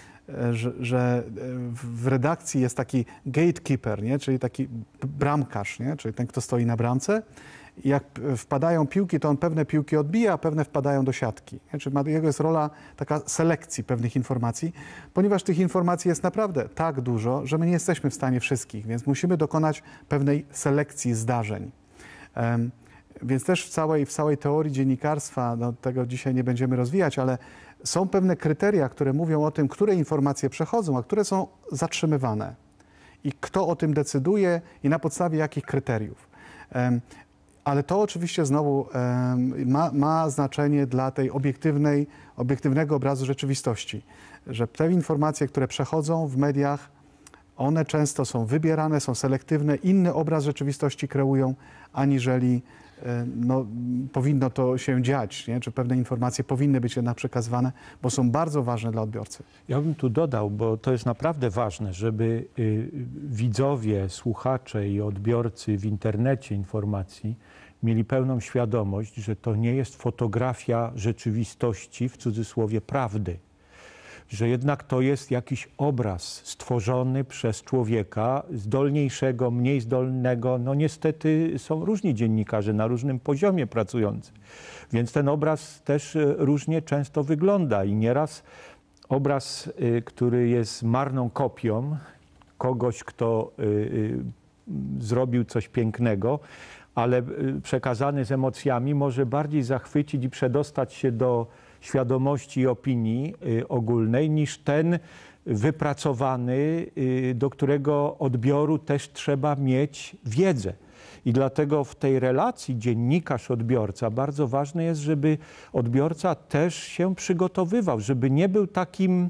że w redakcji jest taki gatekeeper, nie? Czyli taki bramkarz, nie? Czyli ten, kto stoi na bramce. I jak wpadają piłki, to on pewne piłki odbija, a pewne wpadają do siatki. Czyli jego jest rola taka selekcji pewnych informacji, ponieważ tych informacji jest naprawdę tak dużo, że my nie jesteśmy w stanie wszystkich, więc musimy dokonać pewnej selekcji zdarzeń. Więc też w całej teorii dziennikarstwa, no tego dzisiaj nie będziemy rozwijać, ale są pewne kryteria, które mówią o tym, które informacje przechodzą, a które są zatrzymywane. I kto o tym decyduje i na podstawie jakich kryteriów. Ale to oczywiście znowu ma znaczenie dla tej obiektywnego obrazu rzeczywistości, że te informacje, które przechodzą w mediach, one często są wybierane, są selektywne, inny obraz rzeczywistości kreują, aniżeli no, powinno to się dziać, nie? Czy pewne informacje powinny być jednak przekazywane, bo są bardzo ważne dla odbiorcy. Ja bym tu dodał, bo to jest naprawdę ważne, żeby widzowie, słuchacze i odbiorcy w internecie informacji mieli pełną świadomość, że to nie jest fotografia rzeczywistości, w cudzysłowie prawdy. Że jednak to jest jakiś obraz stworzony przez człowieka, zdolniejszego, mniej zdolnego. No niestety są różni dziennikarze na różnym poziomie pracujący. Więc ten obraz też różnie często wygląda i nieraz obraz, który jest marną kopią kogoś, kto zrobił coś pięknego, ale przekazany z emocjami może bardziej zachwycić i przedostać się do świadomości i opinii ogólnej niż ten wypracowany, do którego odbioru też trzeba mieć wiedzę. I dlatego w tej relacji dziennikarz-odbiorca bardzo ważne jest, żeby odbiorca też się przygotowywał, żeby nie był takim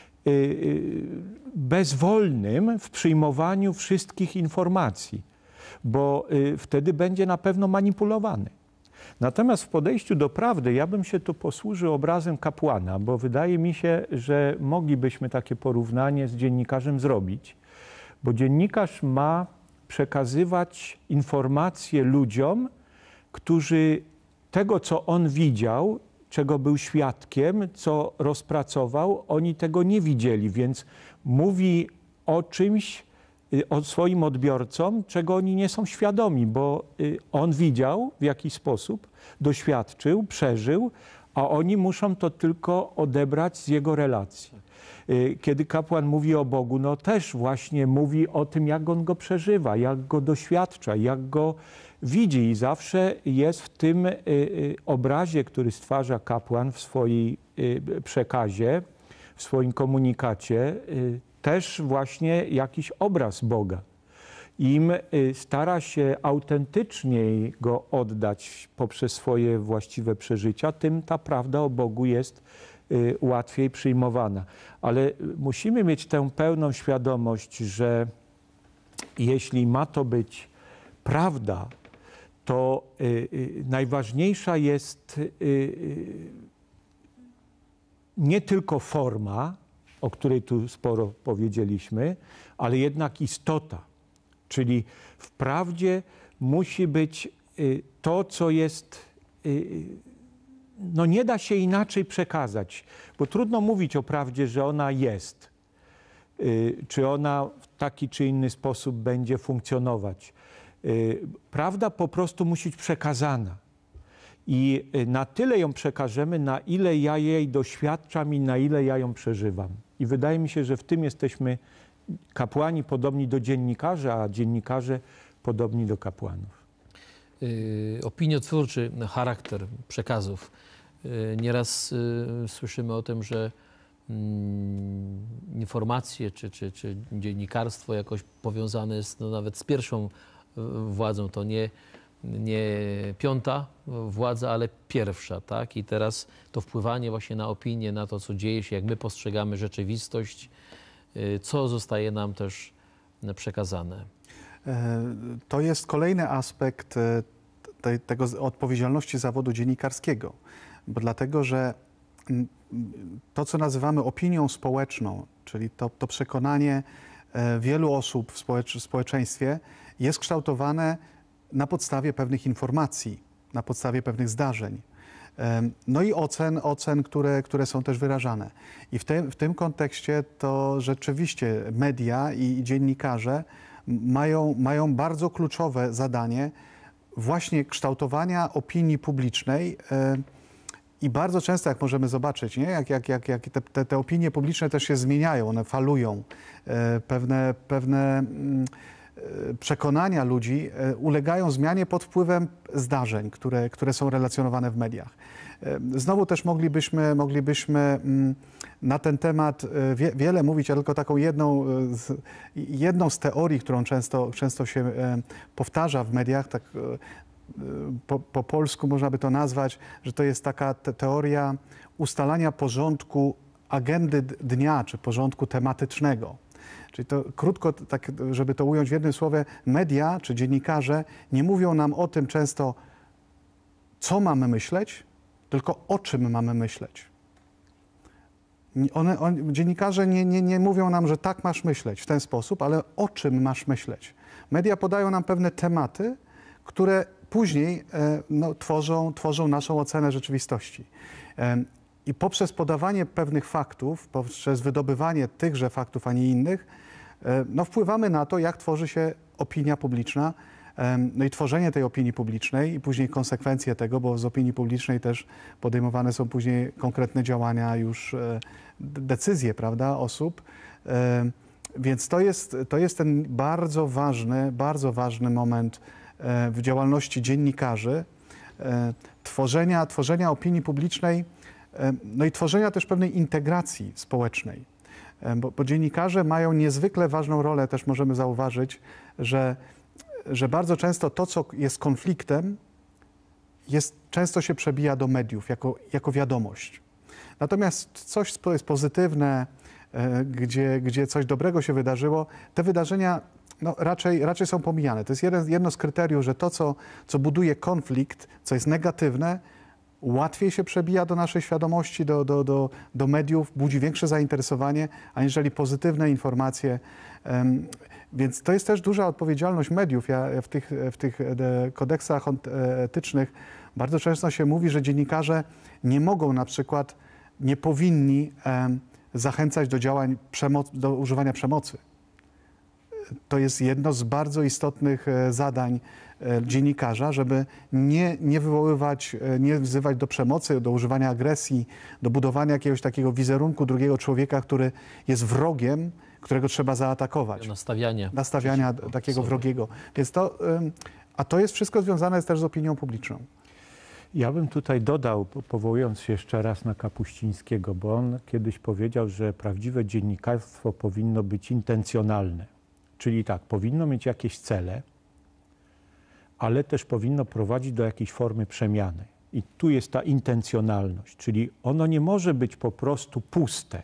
bezwolnym w przyjmowaniu wszystkich informacji, bo wtedy będzie na pewno manipulowany. Natomiast w podejściu do prawdy ja bym się tu posłużył obrazem kapłana, bo wydaje mi się, że moglibyśmy takie porównanie z dziennikarzem zrobić, bo dziennikarz ma przekazywać informacje ludziom, którzy tego, co on widział, czego był świadkiem, co rozpracował, oni tego nie widzieli, więc mówi o czymś, o swoim odbiorcom, czego oni nie są świadomi, bo on widział w jakiś sposób, doświadczył, przeżył, a oni muszą to tylko odebrać z jego relacji. Kiedy kapłan mówi o Bogu, no też właśnie mówi o tym, jak on go przeżywa, jak go doświadcza, jak go widzi i zawsze jest w tym obrazie, który stwarza kapłan w swoim przekazie, w swoim komunikacie, też właśnie jakiś obraz Boga. Im stara się autentyczniej go oddać poprzez swoje właściwe przeżycia, tym ta prawda o Bogu jest łatwiej przyjmowana. Ale musimy mieć tę pełną świadomość, że jeśli ma to być prawda, to najważniejsza jest nie tylko forma, o której tu sporo powiedzieliśmy, ale jednak istota. Czyli w prawdzie musi być to, co jest, no nie da się inaczej przekazać, bo trudno mówić o prawdzie, że ona jest, czy ona w taki czy inny sposób będzie funkcjonować. Prawda po prostu musi być przekazana. I na tyle ją przekażemy, na ile ja jej doświadczam i na ile ja ją przeżywam. I wydaje mi się, że w tym jesteśmy kapłani podobni do dziennikarzy, a dziennikarze podobni do kapłanów. Opiniotwórczy charakter przekazów. Nieraz słyszymy o tym, że informacje czy dziennikarstwo jakoś powiązane jest nawet z pierwszą władzą, to nie piąta władza, ale pierwsza, tak? I teraz to wpływanie właśnie na opinię, na to, co dzieje się, jak my postrzegamy rzeczywistość, co zostaje nam też przekazane. To jest kolejny aspekt tego odpowiedzialności zawodu dziennikarskiego, bo dlatego, że to, co nazywamy opinią społeczną, czyli to przekonanie wielu osób w społeczeństwie jest kształtowane na podstawie pewnych informacji, na podstawie pewnych zdarzeń, no i ocen, które są też wyrażane. I w tym kontekście to rzeczywiście media i dziennikarze mają bardzo kluczowe zadanie właśnie kształtowania opinii publicznej i bardzo często, jak możemy zobaczyć, nie? Jak te opinie publiczne też się zmieniają, one falują, pewne przekonania ludzi ulegają zmianie pod wpływem zdarzeń, które są relacjonowane w mediach. Znowu też moglibyśmy na ten temat wiele mówić, a tylko taką jedną z teorii, którą często się powtarza w mediach, tak po polsku można by to nazwać, że to jest taka teoria ustalania porządku agendy dnia, czy porządku tematycznego. Czyli to krótko, tak, żeby to ująć w jednym słowie, media czy dziennikarze nie mówią nam o tym często, co mamy myśleć, tylko o czym mamy myśleć. Dziennikarze nie mówią nam, że tak masz myśleć w ten sposób, ale o czym masz myśleć. Media podają nam pewne tematy, które później tworzą naszą ocenę rzeczywistości. I poprzez podawanie pewnych faktów, poprzez wydobywanie tychże faktów, a nie innych, wpływamy na to, jak tworzy się opinia publiczna, no i tworzenie tej opinii publicznej i później konsekwencje tego, bo z opinii publicznej też podejmowane są później konkretne działania, już decyzje, prawda, osób. Więc to jest ten bardzo ważny moment w działalności dziennikarzy, tworzenia opinii publicznej, no i tworzenia też pewnej integracji społecznej. Bo dziennikarze mają niezwykle ważną rolę, też możemy zauważyć, że bardzo często to, co jest konfliktem, często się przebija do mediów jako wiadomość. Natomiast coś, co jest pozytywne, gdzie coś dobrego się wydarzyło, te wydarzenia raczej są pomijane. To jest jedno z kryteriów, że to, co buduje konflikt, co jest negatywne, łatwiej się przebija do naszej świadomości, do mediów, budzi większe zainteresowanie, aniżeli pozytywne informacje. Więc to jest też duża odpowiedzialność mediów. W tych kodeksach etycznych bardzo często się mówi, że dziennikarze nie mogą na przykład, nie powinni zachęcać do działań, do używania przemocy. To jest jedno z bardzo istotnych zadań dziennikarza, żeby nie wywoływać, nie wzywać do przemocy, do używania agresji, do budowania jakiegoś takiego wizerunku drugiego człowieka, który jest wrogiem, którego trzeba zaatakować. Nastawiania takiego wrogiego. Więc to jest wszystko związane też z opinią publiczną. Ja bym tutaj dodał, powołując się jeszcze raz na Kapuścińskiego, bo on kiedyś powiedział, że prawdziwe dziennikarstwo powinno być intencjonalne. Czyli tak, powinno mieć jakieś cele, ale też powinno prowadzić do jakiejś formy przemiany. I tu jest ta intencjonalność, czyli ono nie może być po prostu puste.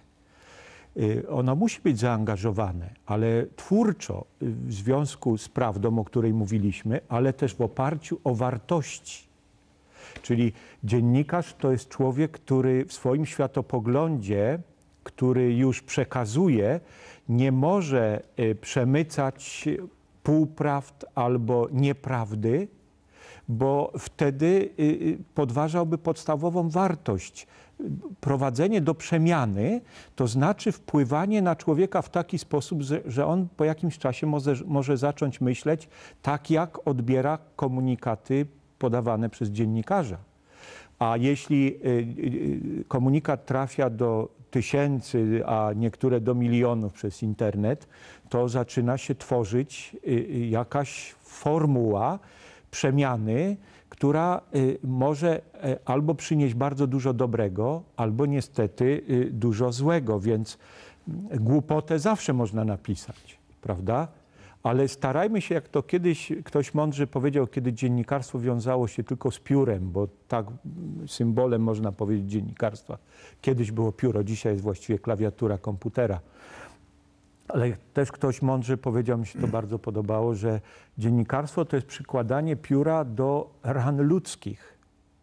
Ono musi być zaangażowane, ale twórczo w związku z prawdą, o której mówiliśmy, ale też w oparciu o wartości. Czyli dziennikarz to jest człowiek, który w swoim światopoglądzie, który już przekazuje, nie może przemycać półprawd albo nieprawdy, bo wtedy podważałby podstawową wartość. Prowadzenie do przemiany to znaczy wpływanie na człowieka w taki sposób, że on po jakimś czasie może zacząć myśleć tak, jak odbiera komunikaty podawane przez dziennikarza. A jeśli komunikat trafia do tysięcy, a niektóre do milionów przez internet, to zaczyna się tworzyć jakaś formuła przemiany, która może albo przynieść bardzo dużo dobrego, albo niestety dużo złego. Więc głupotę zawsze można napisać, prawda? Ale starajmy się, jak to kiedyś ktoś mądrze powiedział, kiedy dziennikarstwo wiązało się tylko z piórem, bo tak symbolem, można powiedzieć, dziennikarstwa kiedyś było pióro, dzisiaj jest właściwie klawiatura komputera. Ale też ktoś mądrze powiedział, mi się to bardzo podobało, że dziennikarstwo to jest przykładanie pióra do ran ludzkich.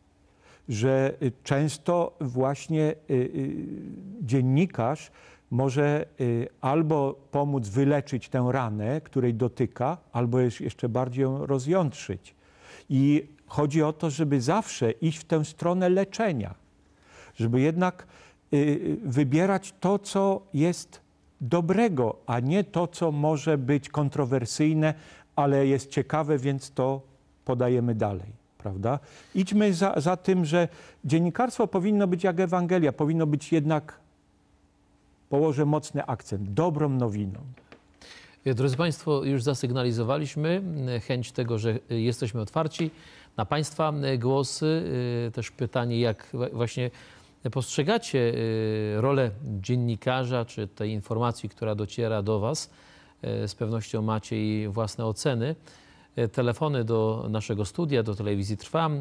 Że często właśnie dziennikarz może albo pomóc wyleczyć tę ranę, której dotyka, albo jeszcze bardziej ją rozjątrzyć. I chodzi o to, żeby zawsze iść w tę stronę leczenia. Żeby jednak wybierać to, co jest dobrego, a nie to, co może być kontrowersyjne, ale jest ciekawe, więc to podajemy dalej, prawda? Idźmy za tym, że dziennikarstwo powinno być jak Ewangelia, powinno być jednak, położę mocny akcent, dobrą nowiną. Drodzy Państwo, już zasygnalizowaliśmy chęć tego, że jesteśmy otwarci na Państwa głosy. Też pytanie, jak właśnie postrzegacie rolę dziennikarza, czy tej informacji, która dociera do Was. Z pewnością macie i własne oceny. Telefony do naszego studia, do telewizji Trwam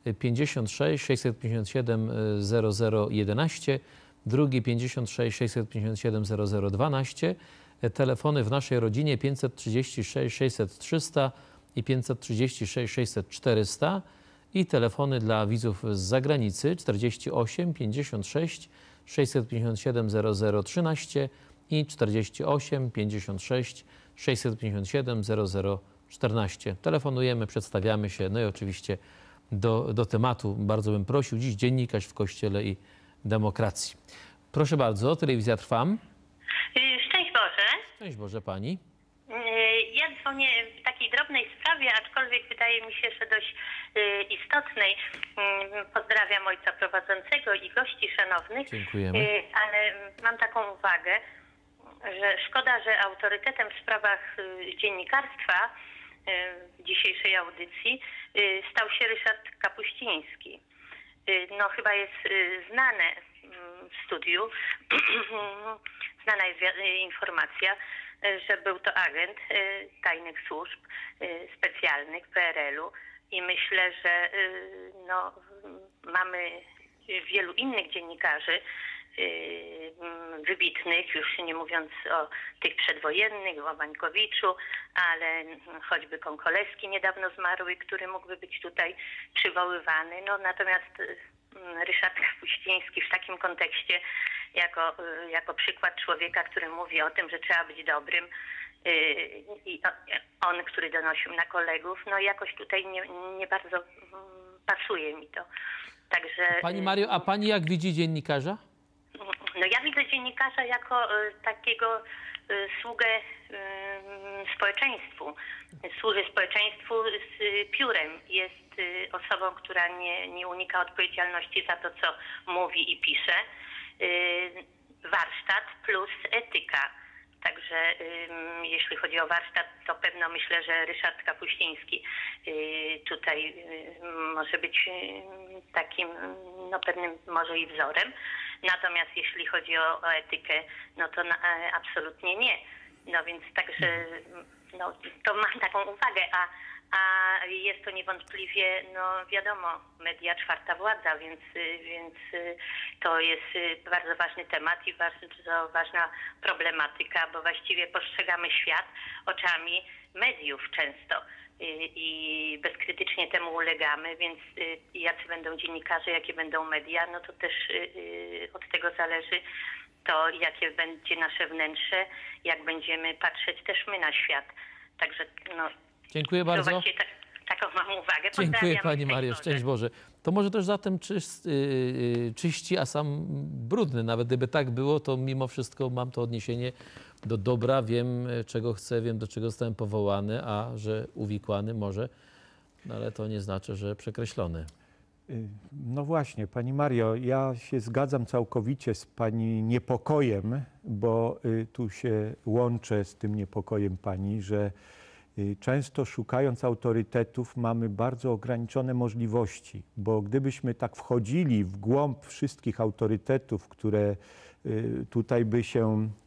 56 657 0011, drugi 56 657 0012. Telefony w naszej rodzinie 536 600 300 i 536 600 400 i telefony dla widzów z zagranicy 48 56 657 0013 i 48 56 657 0014. Telefonujemy, przedstawiamy się, no i oczywiście do tematu bardzo bym prosił. Dziś dziennikarz w Kościele i demokracji. Proszę bardzo, telewizja Trwam. Szczęść Boże. Szczęść Boże Pani. Ja dzwonię w takiej drobnej sprawie, aczkolwiek wydaje mi się, że dość istotnej. Pozdrawiam ojca prowadzącego i gości szanownych. Dziękujemy. Ale mam taką uwagę, że szkoda, że autorytetem w sprawach dziennikarstwa w dzisiejszej audycji stał się Ryszard Kapuściński. No chyba jest znane w studiu, znana jest informacja, że był to agent tajnych służb specjalnych PRL-u i myślę, że no, mamy wielu innych dziennikarzy wybitnych, już nie mówiąc o tych przedwojennych, o Wańkowiczu, ale choćby Konkolewski niedawno zmarły, który mógłby być tutaj przywoływany. No, natomiast Ryszard Kapuściński w takim kontekście jako przykład człowieka, który mówi o tym, że trzeba być dobrym i on, który donosił na kolegów, no jakoś tutaj nie bardzo pasuje mi to. Także... Pani Mario, a Pani jak widzi dziennikarza? No ja widzę dziennikarza jako takiego sługę społeczeństwu. Służy społeczeństwu z piórem. Jest osobą, która nie unika odpowiedzialności za to, co mówi i pisze. Warsztat plus etyka. Także jeśli chodzi o warsztat, to pewno myślę, że Ryszard Kapuściński tutaj może być takim no, pewnym może i wzorem. Natomiast jeśli chodzi o etykę, no to absolutnie nie. No więc także no, to mam taką uwagę, a jest to niewątpliwie, no wiadomo, media czwarta władza, więc to jest bardzo ważny temat i bardzo ważna problematyka, bo właściwie postrzegamy świat oczami mediów często i bezkrytycznie temu ulegamy, więc jacy będą dziennikarze, jakie będą media, no to też od tego zależy to, jakie będzie nasze wnętrze, jak będziemy patrzeć też my na świat. Także no... Dziękuję bardzo. To właśnie taką mam uwagę. Dziękuję Pani Mario, szczęść Boże. To może też zatem czyści, a sam brudny. Nawet gdyby tak było, to mimo wszystko mam to odniesienie do dobra. Wiem, czego chcę, wiem, do czego zostałem powołany, a że uwikłany może, no ale to nie znaczy, że przekreślony. No właśnie, Pani Mario, ja się zgadzam całkowicie z Pani niepokojem, bo tu się łączę z tym niepokojem Pani, że często szukając autorytetów mamy bardzo ograniczone możliwości, bo gdybyśmy tak wchodzili w głąb wszystkich autorytetów, które tutaj by się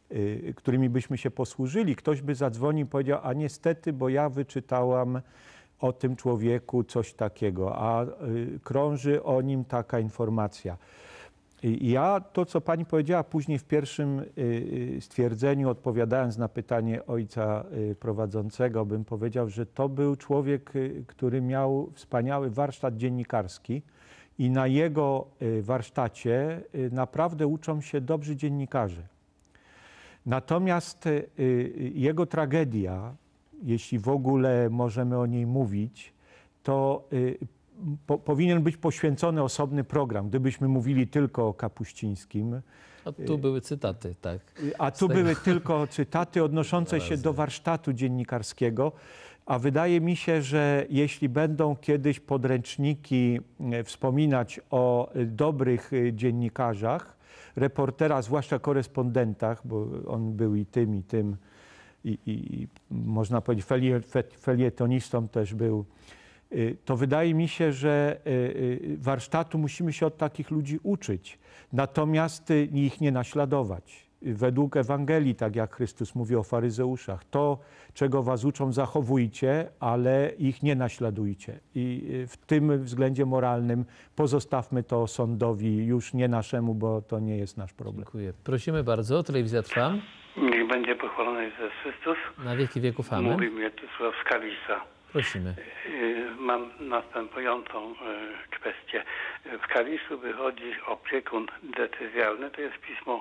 którymi byśmy się posłużyli, ktoś by zadzwonił i powiedział, a niestety, bo ja wyczytałam o tym człowieku coś takiego, a krąży o nim taka informacja. Ja to, co pani powiedziała później w pierwszym stwierdzeniu, odpowiadając na pytanie ojca prowadzącego, bym powiedział, że to był człowiek, który miał wspaniały warsztat dziennikarski i na jego warsztacie naprawdę uczą się dobrzy dziennikarze. Natomiast jego tragedia, jeśli w ogóle możemy o niej mówić, to powinien być poświęcony osobny program, gdybyśmy mówili tylko o Kapuścińskim. A tu były cytaty, tak. A tu były tylko cytaty odnoszące się do warsztatu dziennikarskiego, a wydaje mi się, że jeśli będą kiedyś podręczniki wspominać o dobrych dziennikarzach, reporterach, zwłaszcza korespondentach, bo on był i tym, i można powiedzieć felietonistą też był, to wydaje mi się, że warsztatu musimy się od takich ludzi uczyć, natomiast ich nie naśladować. Według Ewangelii, tak jak Chrystus mówi o faryzeuszach, to, czego was uczą, zachowujcie, ale ich nie naśladujcie. I w tym względzie moralnym pozostawmy to sądowi, już nie naszemu, bo to nie jest nasz problem. Dziękuję. Prosimy bardzo, telewizja trwa. Niech będzie pochwalony Jezus Chrystus. Na wieki wieków amen. Mówi Mieczysław z Kalisza. Prosimy. Mam następującą kwestię. W Kaliszu wychodzi opiekun decyzjalny, to jest pismo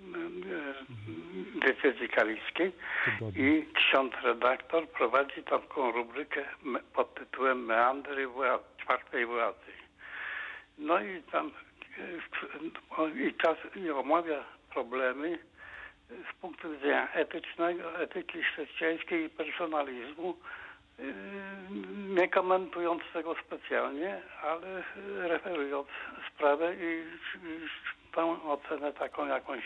decyzji kaliskiej i ksiądz redaktor prowadzi taką rubrykę pod tytułem Meandry czwartej władzy. No i tam i omawia problemy z punktu widzenia etycznego, etyki chrześcijańskiej i personalizmu, nie komentując tego specjalnie, ale referując sprawę i tą ocenę taką jakąś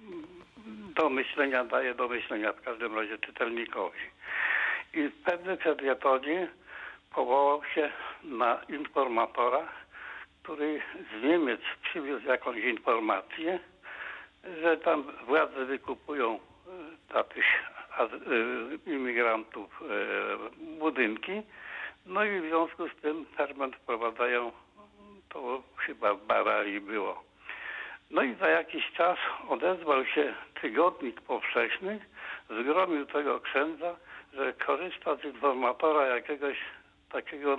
daje do myślenia w każdym razie czytelnikowi. I w pewnym felietonie powołał się na informatora, który z Niemiec przywiózł jakąś informację, że tam władze wykupują dla tych imigrantów budynki, no i w związku z tym ferment wprowadzają, to chyba w Bawarii było. No i za jakiś czas odezwał się Tygodnik Powszechny, zgromił tego księdza, że korzysta z informatora jakiegoś takiego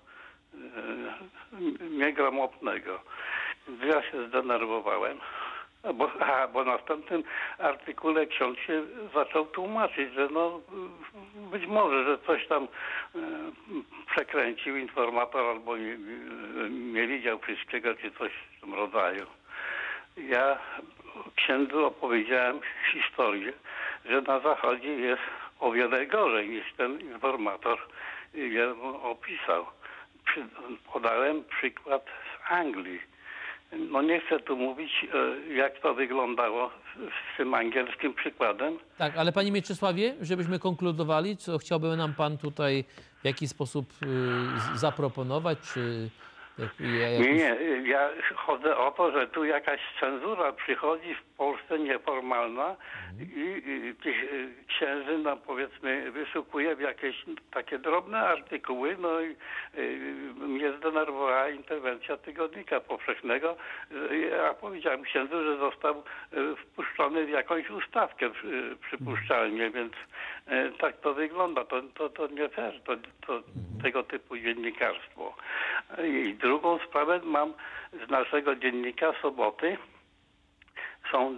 niegramotnego. Więc ja się zdenerwowałem. Bo w następnym artykule ksiądz się zaczął tłumaczyć, że być może, że coś tam przekręcił informator albo nie widział wszystkiego, czy coś w tym rodzaju. Ja księdzu opowiedziałem historię, że na Zachodzie jest o wiele gorzej niż ten informator ją opisał. Podałem przykład z Anglii. No nie chcę tu mówić, jak to wyglądało z tym angielskim przykładem. Tak, ale panie Mieczysławie, żebyśmy konkludowali, co chciałby nam pan tutaj w jakiś sposób zaproponować, czy... Nie, ja chodzę o to, że tu jakaś cenzura przychodzi w Polsce nieformalna i tych księży, powiedzmy, wyszukuje w jakieś takie drobne artykuły, no i mnie zdenerwowała interwencja Tygodnika Powszechnego. Ja powiedziałem księdzu, że został wpuszczony w jakąś ustawkę przypuszczalnie, więc tak to wygląda. To nie fair, to tego typu dziennikarstwo. I drugą sprawę mam z naszego dziennika Soboty. Są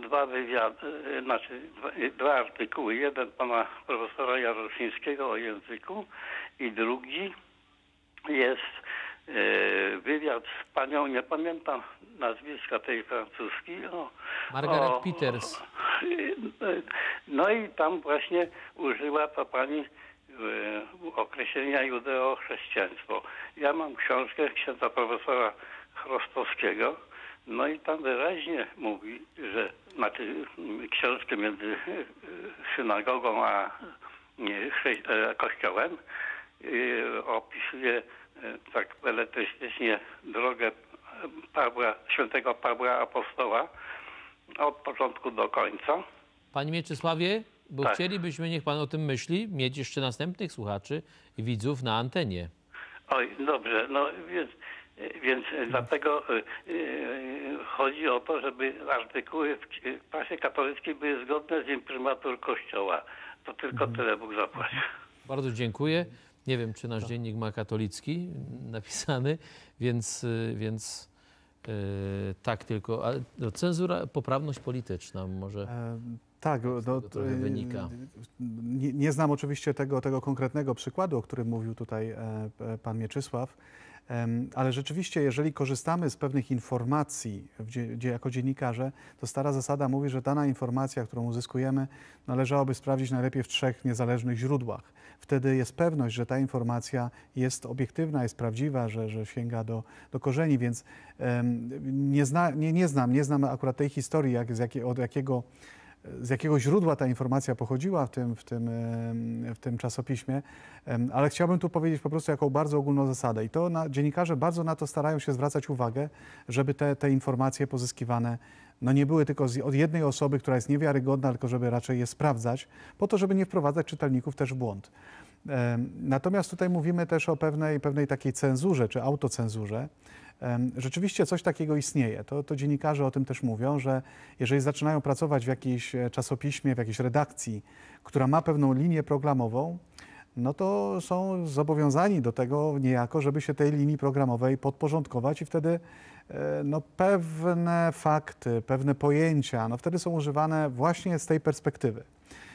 dwa artykuły. Jeden pana profesora Jaroszyńskiego o języku i drugi jest wywiad z panią, nie pamiętam nazwiska tej francuskiej. Margaret Peters. No i tam właśnie użyła ta pani określenia judeo-chrześcijaństwo. Ja mam książkę księdza profesora Chrostowskiego, no i tam wyraźnie mówi, że książkę między synagogą a kościołem opisuje tak beletrystycznie drogę świętego Pawła Apostoła od początku do końca. Panie Mieczysławie, bo Tak. chcielibyśmy, niech pan o tym myśli, mieć jeszcze następnych słuchaczy i widzów na antenie. Oj, dobrze, no więc dlatego chodzi o to, żeby artykuły w prasie katolickiej były zgodne z imprimatur Kościoła. To tylko tyle Bóg zapłaci. Bardzo dziękuję. Nie wiem, czy nasz dziennik ma katolicki napisany, więc tak tylko. Ale no, cenzura, poprawność polityczna może Tak, no, trochę wynika. Nie znam oczywiście tego konkretnego przykładu, o którym mówił tutaj pan Mieczysław, ale rzeczywiście, jeżeli korzystamy z pewnych informacji jako dziennikarze, to stara zasada mówi, że dana informacja, którą uzyskujemy, należałoby sprawdzić najlepiej w 3 niezależnych źródłach. Wtedy jest pewność, że ta informacja jest obiektywna, jest prawdziwa, że sięga do korzeni, więc nie znam akurat tej historii, z jakiego źródła ta informacja pochodziła w tym czasopiśmie, ale chciałbym tu powiedzieć po prostu jaką bardzo ogólną zasadę. I to dziennikarze bardzo na to starają się zwracać uwagę, żeby te informacje pozyskiwane no nie były tylko od jednej osoby, która jest niewiarygodna, tylko żeby raczej je sprawdzać, po to, żeby nie wprowadzać czytelników też w błąd. Natomiast tutaj mówimy też o pewnej takiej cenzurze czy autocenzurze. Rzeczywiście coś takiego istnieje. To dziennikarze o tym też mówią, że jeżeli zaczynają pracować w jakimś czasopiśmie, w jakiejś redakcji, która ma pewną linię programową, no to są zobowiązani do tego niejako, żeby się tej linii programowej podporządkować i wtedy no, pewne fakty, pewne pojęcia, no wtedy są używane właśnie z tej perspektywy.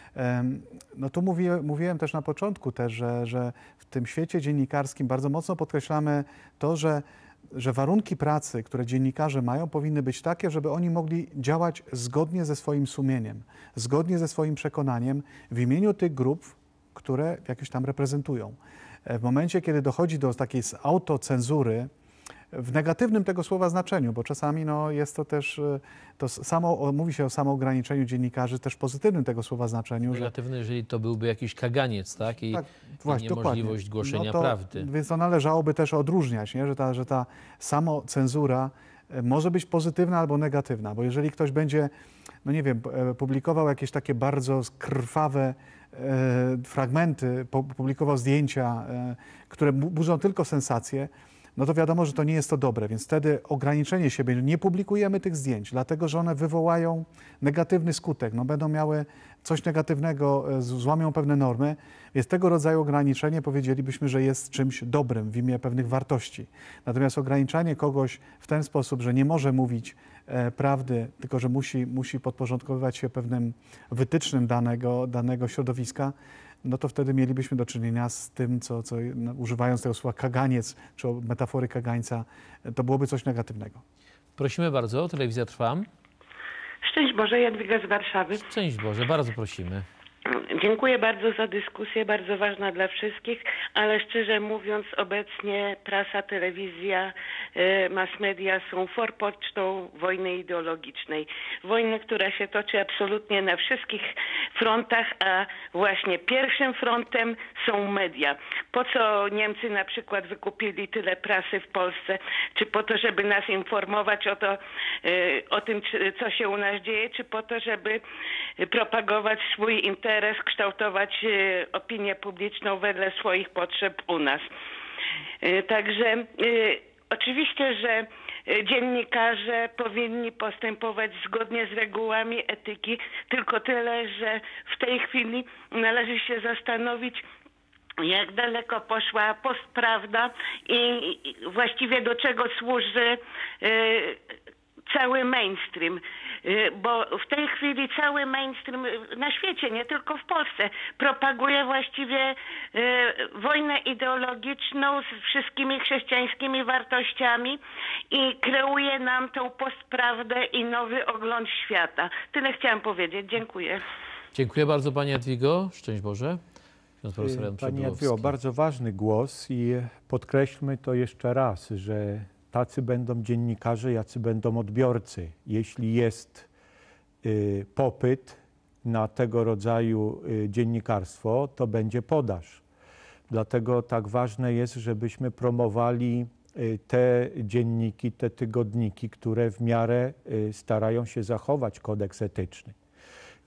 No tu mówiłem też na początku że w tym świecie dziennikarskim bardzo mocno podkreślamy to, że warunki pracy, które dziennikarze mają, powinny być takie, żeby oni mogli działać zgodnie ze swoim sumieniem, zgodnie ze swoim przekonaniem w imieniu tych grup, które jakieś tam reprezentują. W momencie, kiedy dochodzi do takiej autocenzury, w negatywnym tego słowa znaczeniu, bo czasami no, jest to też, mówi się o samoograniczeniu dziennikarzy, też w pozytywnym tego słowa znaczeniu. Negatywny, jeżeli to byłby jakiś kaganiec, tak? I właśnie, niemożliwość dokładnie. głoszenia No prawdy. Więc to należałoby też odróżniać, nie? Że ta samocenzura może być pozytywna albo negatywna, bo jeżeli ktoś będzie, no nie wiem, publikował jakieś takie bardzo krwawe fragmenty, publikował zdjęcia, które budzą tylko sensację, no to wiadomo, że to nie jest to dobre, więc wtedy ograniczenie siebie, nie publikujemy tych zdjęć, dlatego że one wywołają negatywny skutek, no będą miały coś negatywnego, złamią pewne normy, więc tego rodzaju ograniczenie powiedzielibyśmy, że jest czymś dobrym w imię pewnych wartości. Natomiast ograniczanie kogoś w ten sposób, że nie może mówić prawdy, tylko że musi podporządkowywać się pewnym wytycznym danego środowiska, no to wtedy mielibyśmy do czynienia z tym, co no, używając tego słowa kaganiec, czy metafory kagańca, to byłoby coś negatywnego. Prosimy bardzo, telewizja trwa. Szczęść Boże, Jadwiga z Warszawy. Szczęść Boże, bardzo prosimy. Dziękuję bardzo za dyskusję, bardzo ważna dla wszystkich, ale szczerze mówiąc obecnie prasa, telewizja, mass media są forpocztą wojny ideologicznej. Wojny, która się toczy absolutnie na wszystkich frontach, a właśnie pierwszym frontem są media. Po co Niemcy na przykład wykupili tyle prasy w Polsce? Czy po to, żeby nas informować o tym, co się u nas dzieje, czy po to, żeby propagować swój interes, kształtować opinię publiczną wedle swoich potrzeb u nas. Także oczywiście, że dziennikarze powinni postępować zgodnie z regułami etyki, tylko tyle, że w tej chwili należy się zastanowić, jak daleko poszła postprawda i właściwie do czego służy cały mainstream, bo w tej chwili cały mainstream na świecie, nie tylko w Polsce, propaguje właściwie wojnę ideologiczną z wszystkimi chrześcijańskimi wartościami i kreuje nam tą postprawdę i nowy ogląd świata. Tyle chciałam powiedzieć. Dziękuję. Dziękuję bardzo Pani Jadwigo. Szczęść Boże. Ksiądz profesor Jan Pani Przybyłowski. Jadwigo, bardzo ważny głos i podkreślmy to jeszcze raz, że tacy będą dziennikarze, jacy będą odbiorcy. Jeśli jest popyt na tego rodzaju dziennikarstwo, to będzie podaż. Dlatego tak ważne jest, żebyśmy promowali te dzienniki, te tygodniki, które w miarę starają się zachować kodeks etyczny.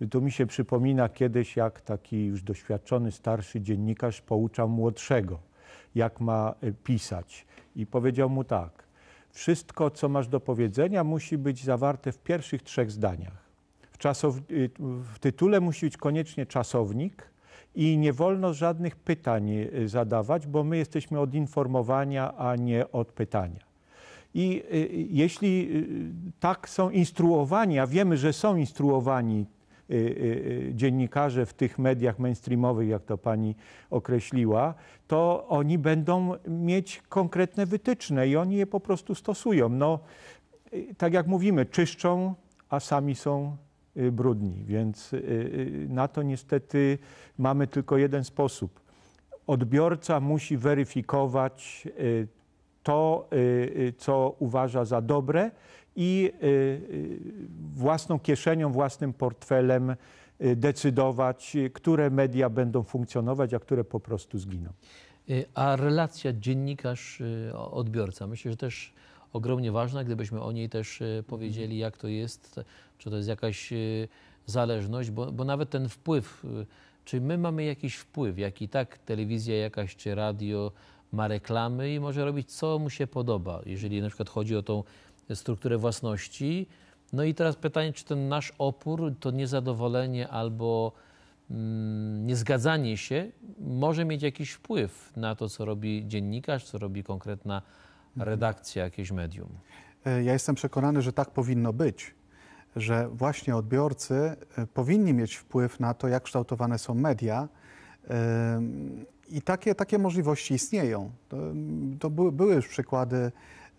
To mi się przypomina kiedyś, jak taki już doświadczony, starszy dziennikarz pouczał młodszego, jak ma pisać. I powiedział mu tak: wszystko, co masz do powiedzenia, musi być zawarte w pierwszych 3 zdaniach. W tytule musi być koniecznie czasownik i nie wolno żadnych pytań zadawać, bo my jesteśmy od informowania, a nie od pytania. I jeśli tak są instruowani, a wiemy, że są instruowani dziennikarze w tych mediach mainstreamowych, jak to pani określiła, to oni będą mieć konkretne wytyczne i oni je po prostu stosują. No, tak jak mówimy, czyszczą, a sami są brudni, więc na to niestety mamy tylko jeden sposób. Odbiorca musi weryfikować to, co uważa za dobre i własną kieszenią, własnym portfelem decydować, które media będą funkcjonować, a które po prostu zginą. A relacja dziennikarz-odbiorca, myślę, że też ogromnie ważna, gdybyśmy o niej też powiedzieli, jak to jest, czy to jest jakaś zależność, bo nawet ten wpływ, czy my mamy jakiś wpływ, jak i tak telewizja jakaś, czy radio ma reklamy i może robić, co mu się podoba, jeżeli na przykład chodzi o tą strukturę własności. No i teraz pytanie, czy ten nasz opór, to niezadowolenie albo niezgadzanie się może mieć jakiś wpływ na to, co robi dziennikarz, co robi konkretna redakcja, jakieś medium. Ja jestem przekonany, że tak powinno być, że właśnie odbiorcy powinni mieć wpływ na to, jak kształtowane są media. I takie możliwości istnieją. To były już przykłady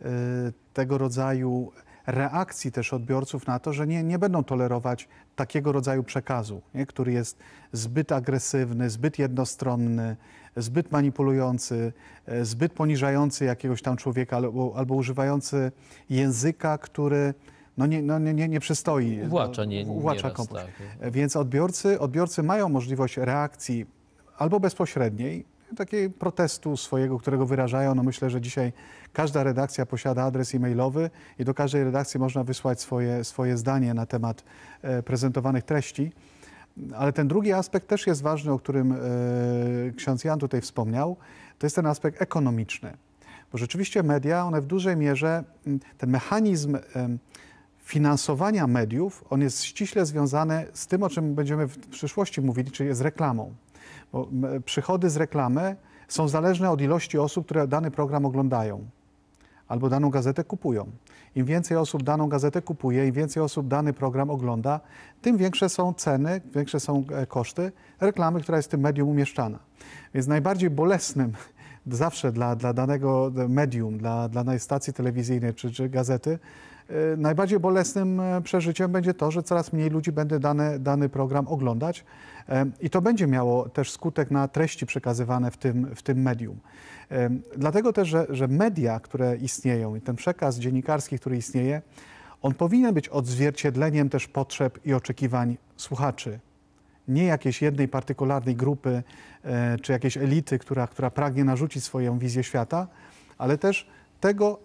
tego rodzaju reakcji też odbiorców na to, że nie będą tolerować takiego rodzaju przekazu, nie? Który jest zbyt agresywny, zbyt jednostronny, zbyt manipulujący, zbyt poniżający jakiegoś tam człowieka albo używający języka, który nie przystoi. Uwłacza komuś. Tak. Więc odbiorcy mają możliwość reakcji albo bezpośredniej, takiego protestu swojego, którego wyrażają. No myślę, że dzisiaj każda redakcja posiada adres e-mailowy i do każdej redakcji można wysłać swoje zdanie na temat prezentowanych treści. Ale ten drugi aspekt też jest ważny, o którym ksiądz Jan tutaj wspomniał. To jest ten aspekt ekonomiczny. Bo rzeczywiście media, one w dużej mierze, ten mechanizm finansowania mediów, on jest ściśle związany z tym, o czym będziemy w przyszłości mówili, czyli z reklamą. Bo przychody z reklamy są zależne od ilości osób, które dany program oglądają albo daną gazetę kupują. Im więcej osób daną gazetę kupuje, im więcej osób dany program ogląda, tym większe są ceny, większe są koszty reklamy, która jest w tym medium umieszczana. Więc najbardziej bolesnym zawsze dla danego medium, dla danej stacji telewizyjnej czy gazety, najbardziej bolesnym przeżyciem będzie to, że coraz mniej ludzi będzie dany program oglądać i to będzie miało też skutek na treści przekazywane w tym medium. Dlatego też, że media, które istnieją i ten przekaz dziennikarski, który istnieje, on powinien być odzwierciedleniem też potrzeb i oczekiwań słuchaczy. Nie jakiejś jednej partykularnej grupy czy jakiejś elity, która pragnie narzucić swoją wizję świata, ale też tego,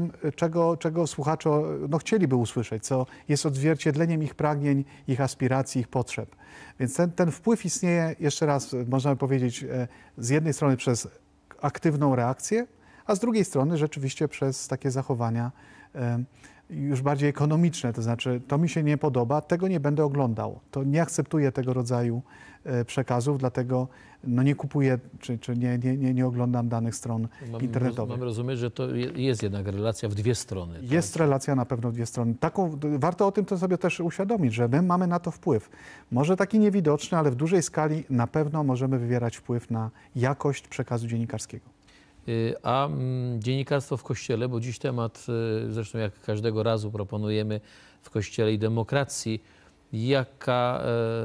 czego słuchacze chcieliby usłyszeć, co jest odzwierciedleniem ich pragnień, ich aspiracji, ich potrzeb. Więc ten wpływ istnieje, jeszcze raz można by powiedzieć, z jednej strony przez aktywną reakcję, a z drugiej strony rzeczywiście przez takie zachowania już bardziej ekonomiczne, to znaczy to mi się nie podoba, tego nie będę oglądał, to nie akceptuję tego rodzaju przekazów, dlatego nie kupuję czy nie oglądam danych stron internetowych. Mamy rozumieć, że to jest jednak relacja w dwie strony. Jest tak? Relacja na pewno w dwie strony. Warto o tym to sobie też uświadomić, że my mamy na to wpływ. Może taki niewidoczny, ale w dużej skali na pewno możemy wywierać wpływ na jakość przekazu dziennikarskiego. A dziennikarstwo w Kościele, bo dziś temat, zresztą jak każdego razu proponujemy w Kościele i demokracji, jaka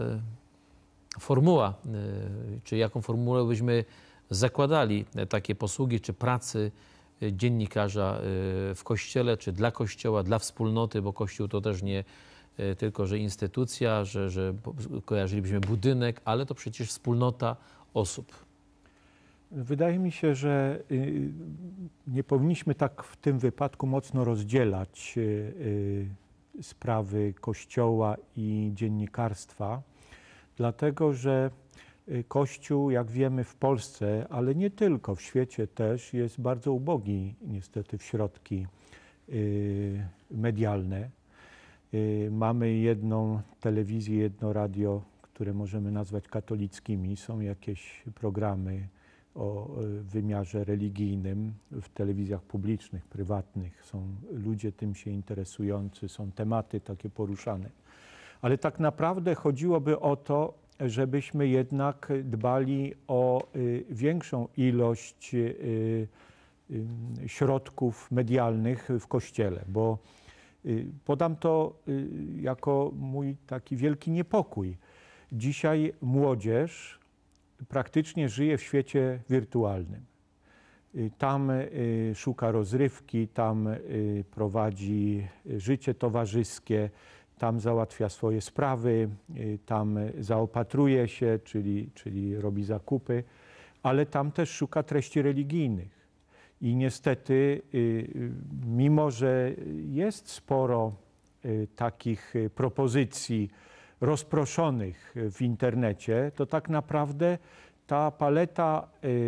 formuła, czy jaką formułę byśmy zakładali takie posługi czy pracy dziennikarza w Kościele, czy dla Kościoła, dla wspólnoty, bo Kościół to też nie tylko, że instytucja, że kojarzylibyśmy budynek, ale to przecież wspólnota osób. Wydaje mi się, że nie powinniśmy tak w tym wypadku mocno rozdzielać sprawy Kościoła i dziennikarstwa, dlatego że Kościół, jak wiemy, w Polsce, ale nie tylko, w świecie też jest bardzo ubogi niestety w środki medialne. Mamy jedną telewizję, jedno radio, które możemy nazwać katolickimi. Są jakieś programy o wymiarze religijnym w telewizjach publicznych, prywatnych. Są ludzie tym się interesujący, są tematy takie poruszane. Ale tak naprawdę chodziłoby o to, żebyśmy jednak dbali o większą ilość środków medialnych w Kościele, bo podam to jako mój taki wielki niepokój. Dzisiaj młodzież praktycznie żyje w świecie wirtualnym. Tam szuka rozrywki, tam prowadzi życie towarzyskie, tam załatwia swoje sprawy, tam zaopatruje się, czyli robi zakupy, ale tam też szuka treści religijnych. I niestety, mimo że jest sporo takich propozycji rozproszonych w internecie, to tak naprawdę ta paleta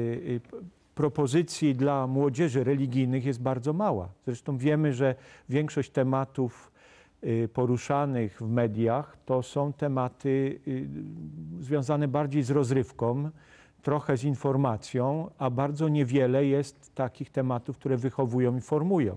propozycji dla młodzieży religijnych jest bardzo mała. Zresztą wiemy, że większość tematów poruszanych w mediach to są tematy związane bardziej z rozrywką, trochę z informacją, a bardzo niewiele jest takich tematów, które wychowują i formują,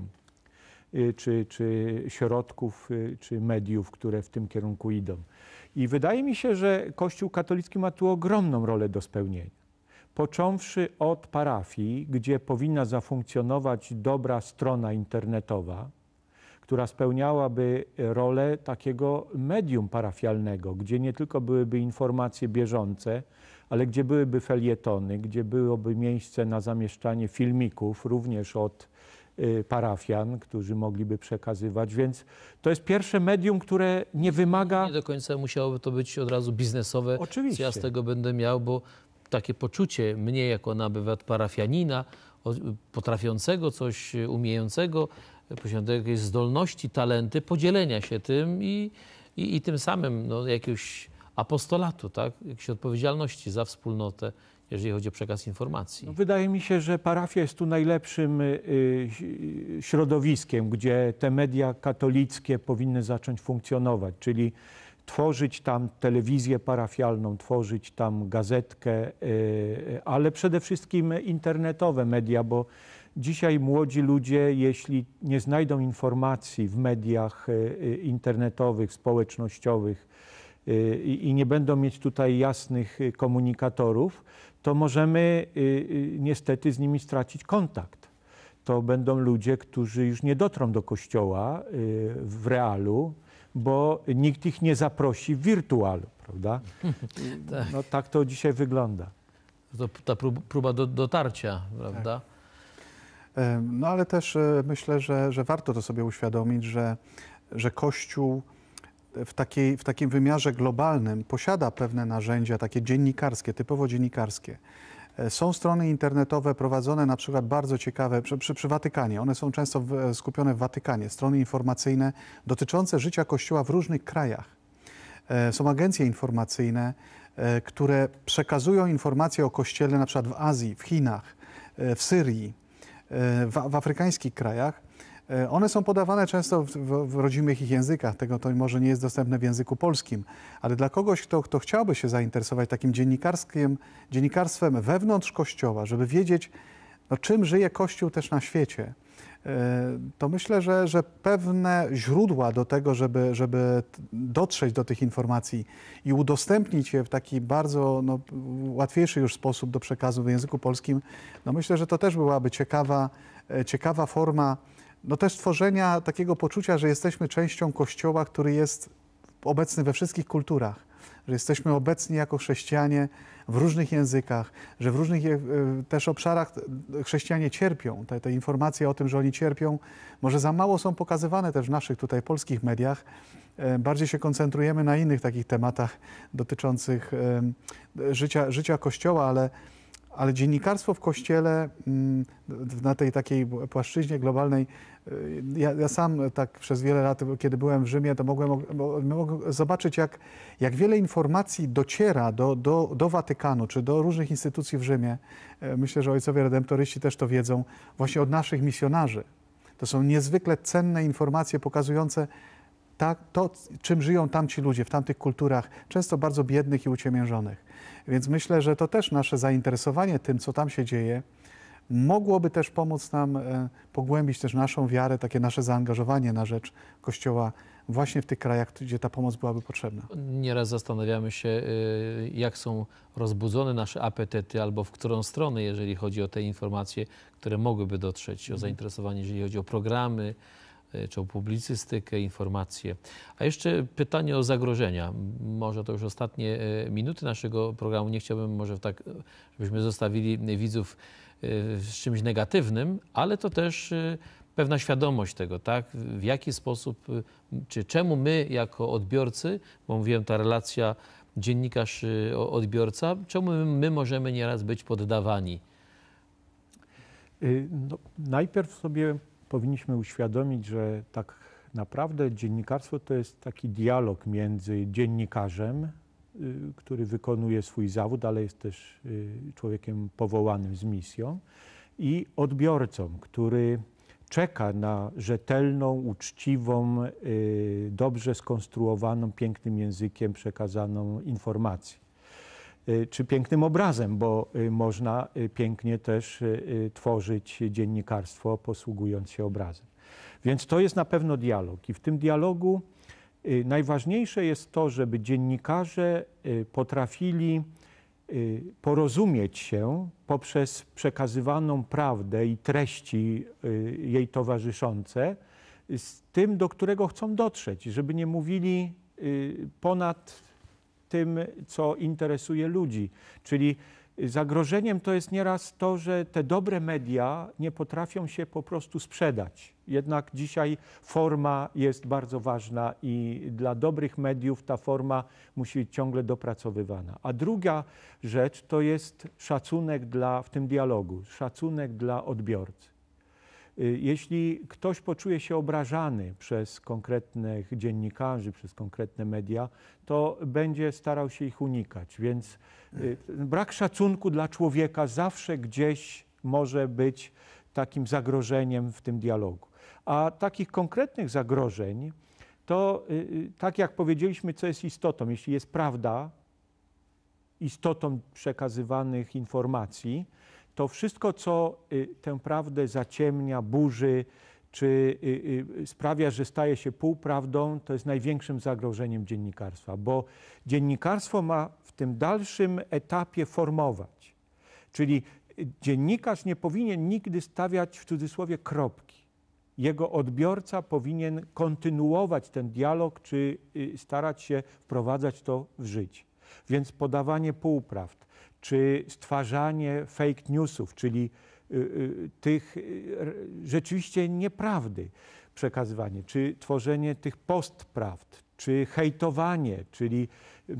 czy środków, czy mediów, które w tym kierunku idą. I wydaje mi się, że Kościół katolicki ma tu ogromną rolę do spełnienia. Począwszy od parafii, gdzie powinna zafunkcjonować dobra strona internetowa, która spełniałaby rolę takiego medium parafialnego, gdzie nie tylko byłyby informacje bieżące, ale gdzie byłyby felietony, gdzie byłoby miejsce na zamieszczanie filmików, również od parafian, którzy mogliby przekazywać, więc to jest pierwsze medium, które nie wymaga... Nie do końca musiałoby to być od razu biznesowe, Oczywiście. co ja z tego będę miał, bo takie poczucie mnie jako nawet parafianina, potrafiącego coś, umiejącego, posiadającego jakieś zdolności, talenty, podzielenia się tym i tym samym jakiegoś apostolatu, tak? Jakiejś odpowiedzialności za wspólnotę, jeżeli chodzi o przekaz informacji. No, wydaje mi się, że parafia jest tu najlepszym środowiskiem, gdzie te media katolickie powinny zacząć funkcjonować, czyli tworzyć tam telewizję parafialną, tworzyć tam gazetkę, ale przede wszystkim internetowe media, bo dzisiaj młodzi ludzie, jeśli nie znajdą informacji w mediach internetowych, społecznościowych i nie będą mieć tutaj jasnych komunikatorów, to możemy niestety z nimi stracić kontakt. To będą ludzie, którzy już nie dotrą do kościoła w realu, bo nikt ich nie zaprosi w wirtualu, prawda? Tak. No tak to dzisiaj wygląda. To ta próba dotarcia, prawda? Tak. No ale też myślę, że warto to sobie uświadomić, że Kościół w takim wymiarze globalnym posiada pewne narzędzia takie dziennikarskie, typowo dziennikarskie. Są strony internetowe prowadzone na przykład bardzo ciekawe przy Watykanie. One są często skupione w Watykanie. Strony informacyjne dotyczące życia Kościoła w różnych krajach. Są agencje informacyjne, które przekazują informacje o Kościele na przykład w Azji, w Chinach, w Syrii, w afrykańskich krajach. One są podawane często w rodzimych ich językach, tego to może nie jest dostępne w języku polskim, ale dla kogoś, kto chciałby się zainteresować takim dziennikarstwem wewnątrz Kościoła, żeby wiedzieć, czym żyje Kościół też na świecie, to myślę, że pewne źródła do tego, żeby dotrzeć do tych informacji i udostępnić je w taki bardzo łatwiejszy już sposób do przekazu w języku polskim, myślę, że to też byłaby ciekawa forma też tworzenia takiego poczucia, że jesteśmy częścią Kościoła, który jest obecny we wszystkich kulturach, że jesteśmy obecni jako chrześcijanie w różnych językach, że w różnych też obszarach chrześcijanie cierpią. Te informacje o tym, że oni cierpią, może za mało są pokazywane też w naszych tutaj polskich mediach. Bardziej się koncentrujemy na innych takich tematach dotyczących życia Kościoła, ale dziennikarstwo w Kościele na tej takiej płaszczyźnie globalnej, ja sam tak przez wiele lat, kiedy byłem w Rzymie, to mogłem zobaczyć, jak wiele informacji dociera do Watykanu, czy do różnych instytucji w Rzymie. Myślę, że ojcowie redemptoryści też to wiedzą, właśnie od naszych misjonarzy. To są niezwykle cenne informacje pokazujące to, czym żyją tamci ludzie w tamtych kulturach, często bardzo biednych i uciemiężonych. Więc myślę, że to też nasze zainteresowanie tym, co tam się dzieje, mogłoby też pomóc nam pogłębić też naszą wiarę, takie nasze zaangażowanie na rzecz Kościoła właśnie w tych krajach, gdzie ta pomoc byłaby potrzebna. Nieraz zastanawiamy się, jak są rozbudzone nasze apetyty albo w którą stronę, jeżeli chodzi o te informacje, które mogłyby dotrzeć, o zainteresowanie, jeżeli chodzi o programy, czy o publicystykę, informacje. A jeszcze pytanie o zagrożenia. Może to już ostatnie minuty naszego programu. Nie chciałbym może tak, żebyśmy zostawili widzów z czymś negatywnym, ale to też pewna świadomość tego, tak? W jaki sposób, czy czemu my jako odbiorcy, bo mówiłem, ta relacja dziennikarz-odbiorca, czemu my możemy nieraz być poddawani? No, najpierw sobie powinniśmy uświadomić, że tak naprawdę dziennikarstwo to jest taki dialog między dziennikarzem, który wykonuje swój zawód, ale jest też człowiekiem powołanym z misją, i odbiorcą, który czeka na rzetelną, uczciwą, dobrze skonstruowaną, pięknym językiem przekazaną informację. Czy pięknym obrazem, bo można pięknie też tworzyć dziennikarstwo, posługując się obrazem. Więc to jest na pewno dialog. I w tym dialogu najważniejsze jest to, żeby dziennikarze potrafili porozumieć się poprzez przekazywaną prawdę i treści jej towarzyszące z tym, do którego chcą dotrzeć, żeby nie mówili ponad tym, co interesuje ludzi. Czyli zagrożeniem to jest nieraz to, że te dobre media nie potrafią się po prostu sprzedać. Jednak dzisiaj forma jest bardzo ważna i dla dobrych mediów ta forma musi być ciągle dopracowywana. A druga rzecz to jest szacunek w tym dialogu, szacunek dla odbiorcy. Jeśli ktoś poczuje się obrażany przez konkretnych dziennikarzy, przez konkretne media, to będzie starał się ich unikać. Więc brak szacunku dla człowieka zawsze gdzieś może być takim zagrożeniem w tym dialogu. A takich konkretnych zagrożeń to, tak jak powiedzieliśmy, co jest istotą. Jeśli jest prawda, istotą przekazywanych informacji, to wszystko, co tę prawdę zaciemnia, burzy, czy sprawia, że staje się półprawdą, to jest największym zagrożeniem dziennikarstwa, bo dziennikarstwo ma w tym dalszym etapie formować. Czyli dziennikarz nie powinien nigdy stawiać w cudzysłowie kropki. Jego odbiorca powinien kontynuować ten dialog, czy starać się wprowadzać to w życie. Więc podawanie półprawd, czy stwarzanie fake newsów, czyli tych rzeczywiście nieprawdy przekazywanie, czy tworzenie tych postprawd, czy hejtowanie, czyli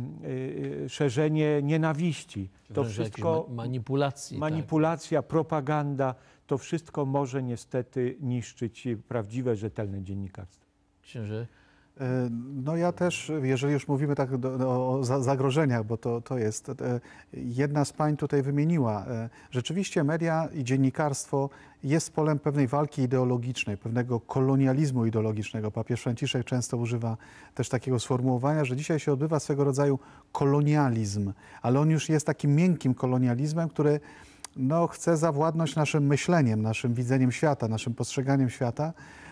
szerzenie nienawiści. To wszystko manipulacja, propaganda, to wszystko może niestety niszczyć prawdziwe, rzetelne dziennikarstwo. Księże? No ja też, jeżeli już mówimy tak o zagrożeniach, bo to jest, jedna z pań tutaj wymieniła, rzeczywiście media i dziennikarstwo jest polem pewnej walki ideologicznej, pewnego kolonializmu ideologicznego. Papież Franciszek często używa też takiego sformułowania, że dzisiaj się odbywa swego rodzaju kolonializm, ale on już jest takim miękkim kolonializmem, który chce zawładnąć naszym myśleniem, naszym widzeniem świata, naszym postrzeganiem świata.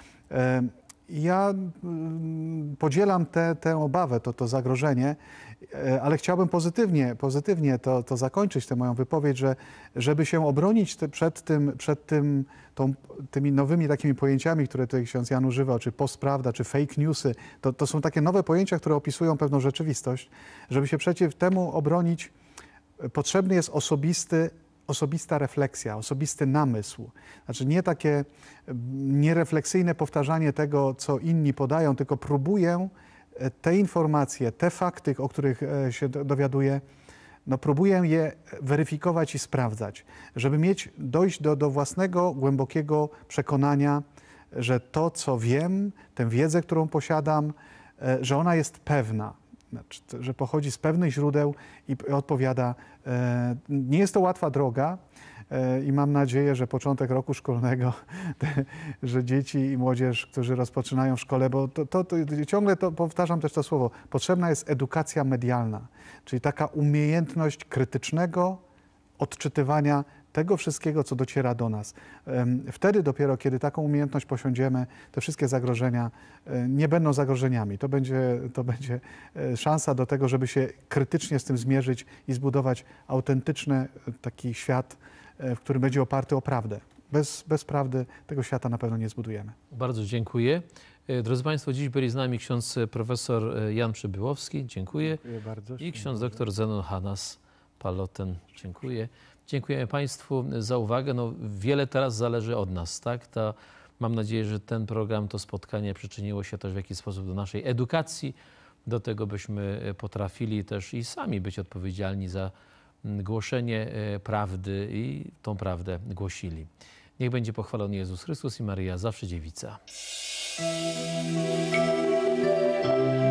Ja podzielam tę obawę, to zagrożenie, ale chciałbym pozytywnie to zakończyć, tę moją wypowiedź, że żeby się obronić przed tymi nowymi takimi pojęciami, które tutaj ksiądz Jan używał, czy postprawda, czy fake newsy, to są takie nowe pojęcia, które opisują pewną rzeczywistość. Żeby się przeciw temu obronić, potrzebny jest osobista refleksja, osobisty namysł. Znaczy nie takie nierefleksyjne powtarzanie tego, co inni podają, tylko próbuję te informacje, te fakty, o których się dowiaduję, no próbuję je weryfikować i sprawdzać, żeby dojść do własnego, głębokiego przekonania, że to, co wiem, tę wiedzę, którą posiadam, że ona jest pewna, znaczy, że pochodzi z pewnych źródeł i odpowiada. Nie jest to łatwa droga i mam nadzieję, że początek roku szkolnego, że dzieci i młodzież, którzy rozpoczynają w szkole, bo ciągle powtarzam też to słowo, potrzebna jest edukacja medialna, czyli taka umiejętność krytycznego odczytywania tego wszystkiego, co dociera do nas. Wtedy dopiero, kiedy taką umiejętność posiądziemy, te wszystkie zagrożenia nie będą zagrożeniami. To będzie szansa do tego, żeby się krytycznie z tym zmierzyć i zbudować autentyczny taki świat, w którym będzie oparty o prawdę. Bez prawdy tego świata na pewno nie zbudujemy. Bardzo dziękuję. Drodzy Państwo, dziś byli z nami ksiądz profesor Jan Przybyłowski. Dziękuję. Dziękuję bardzo. I ksiądz doktor Zenon Hanas-Paloten. Dziękuję. Dziękujemy Państwu za uwagę. No, wiele teraz zależy od nas, tak? Mam nadzieję, że ten program, to spotkanie przyczyniło się też w jakiś sposób do naszej edukacji, do tego, byśmy potrafili też i sami być odpowiedzialni za głoszenie prawdy i tą prawdę głosili. Niech będzie pochwalony Jezus Chrystus i Maryja, zawsze dziewica.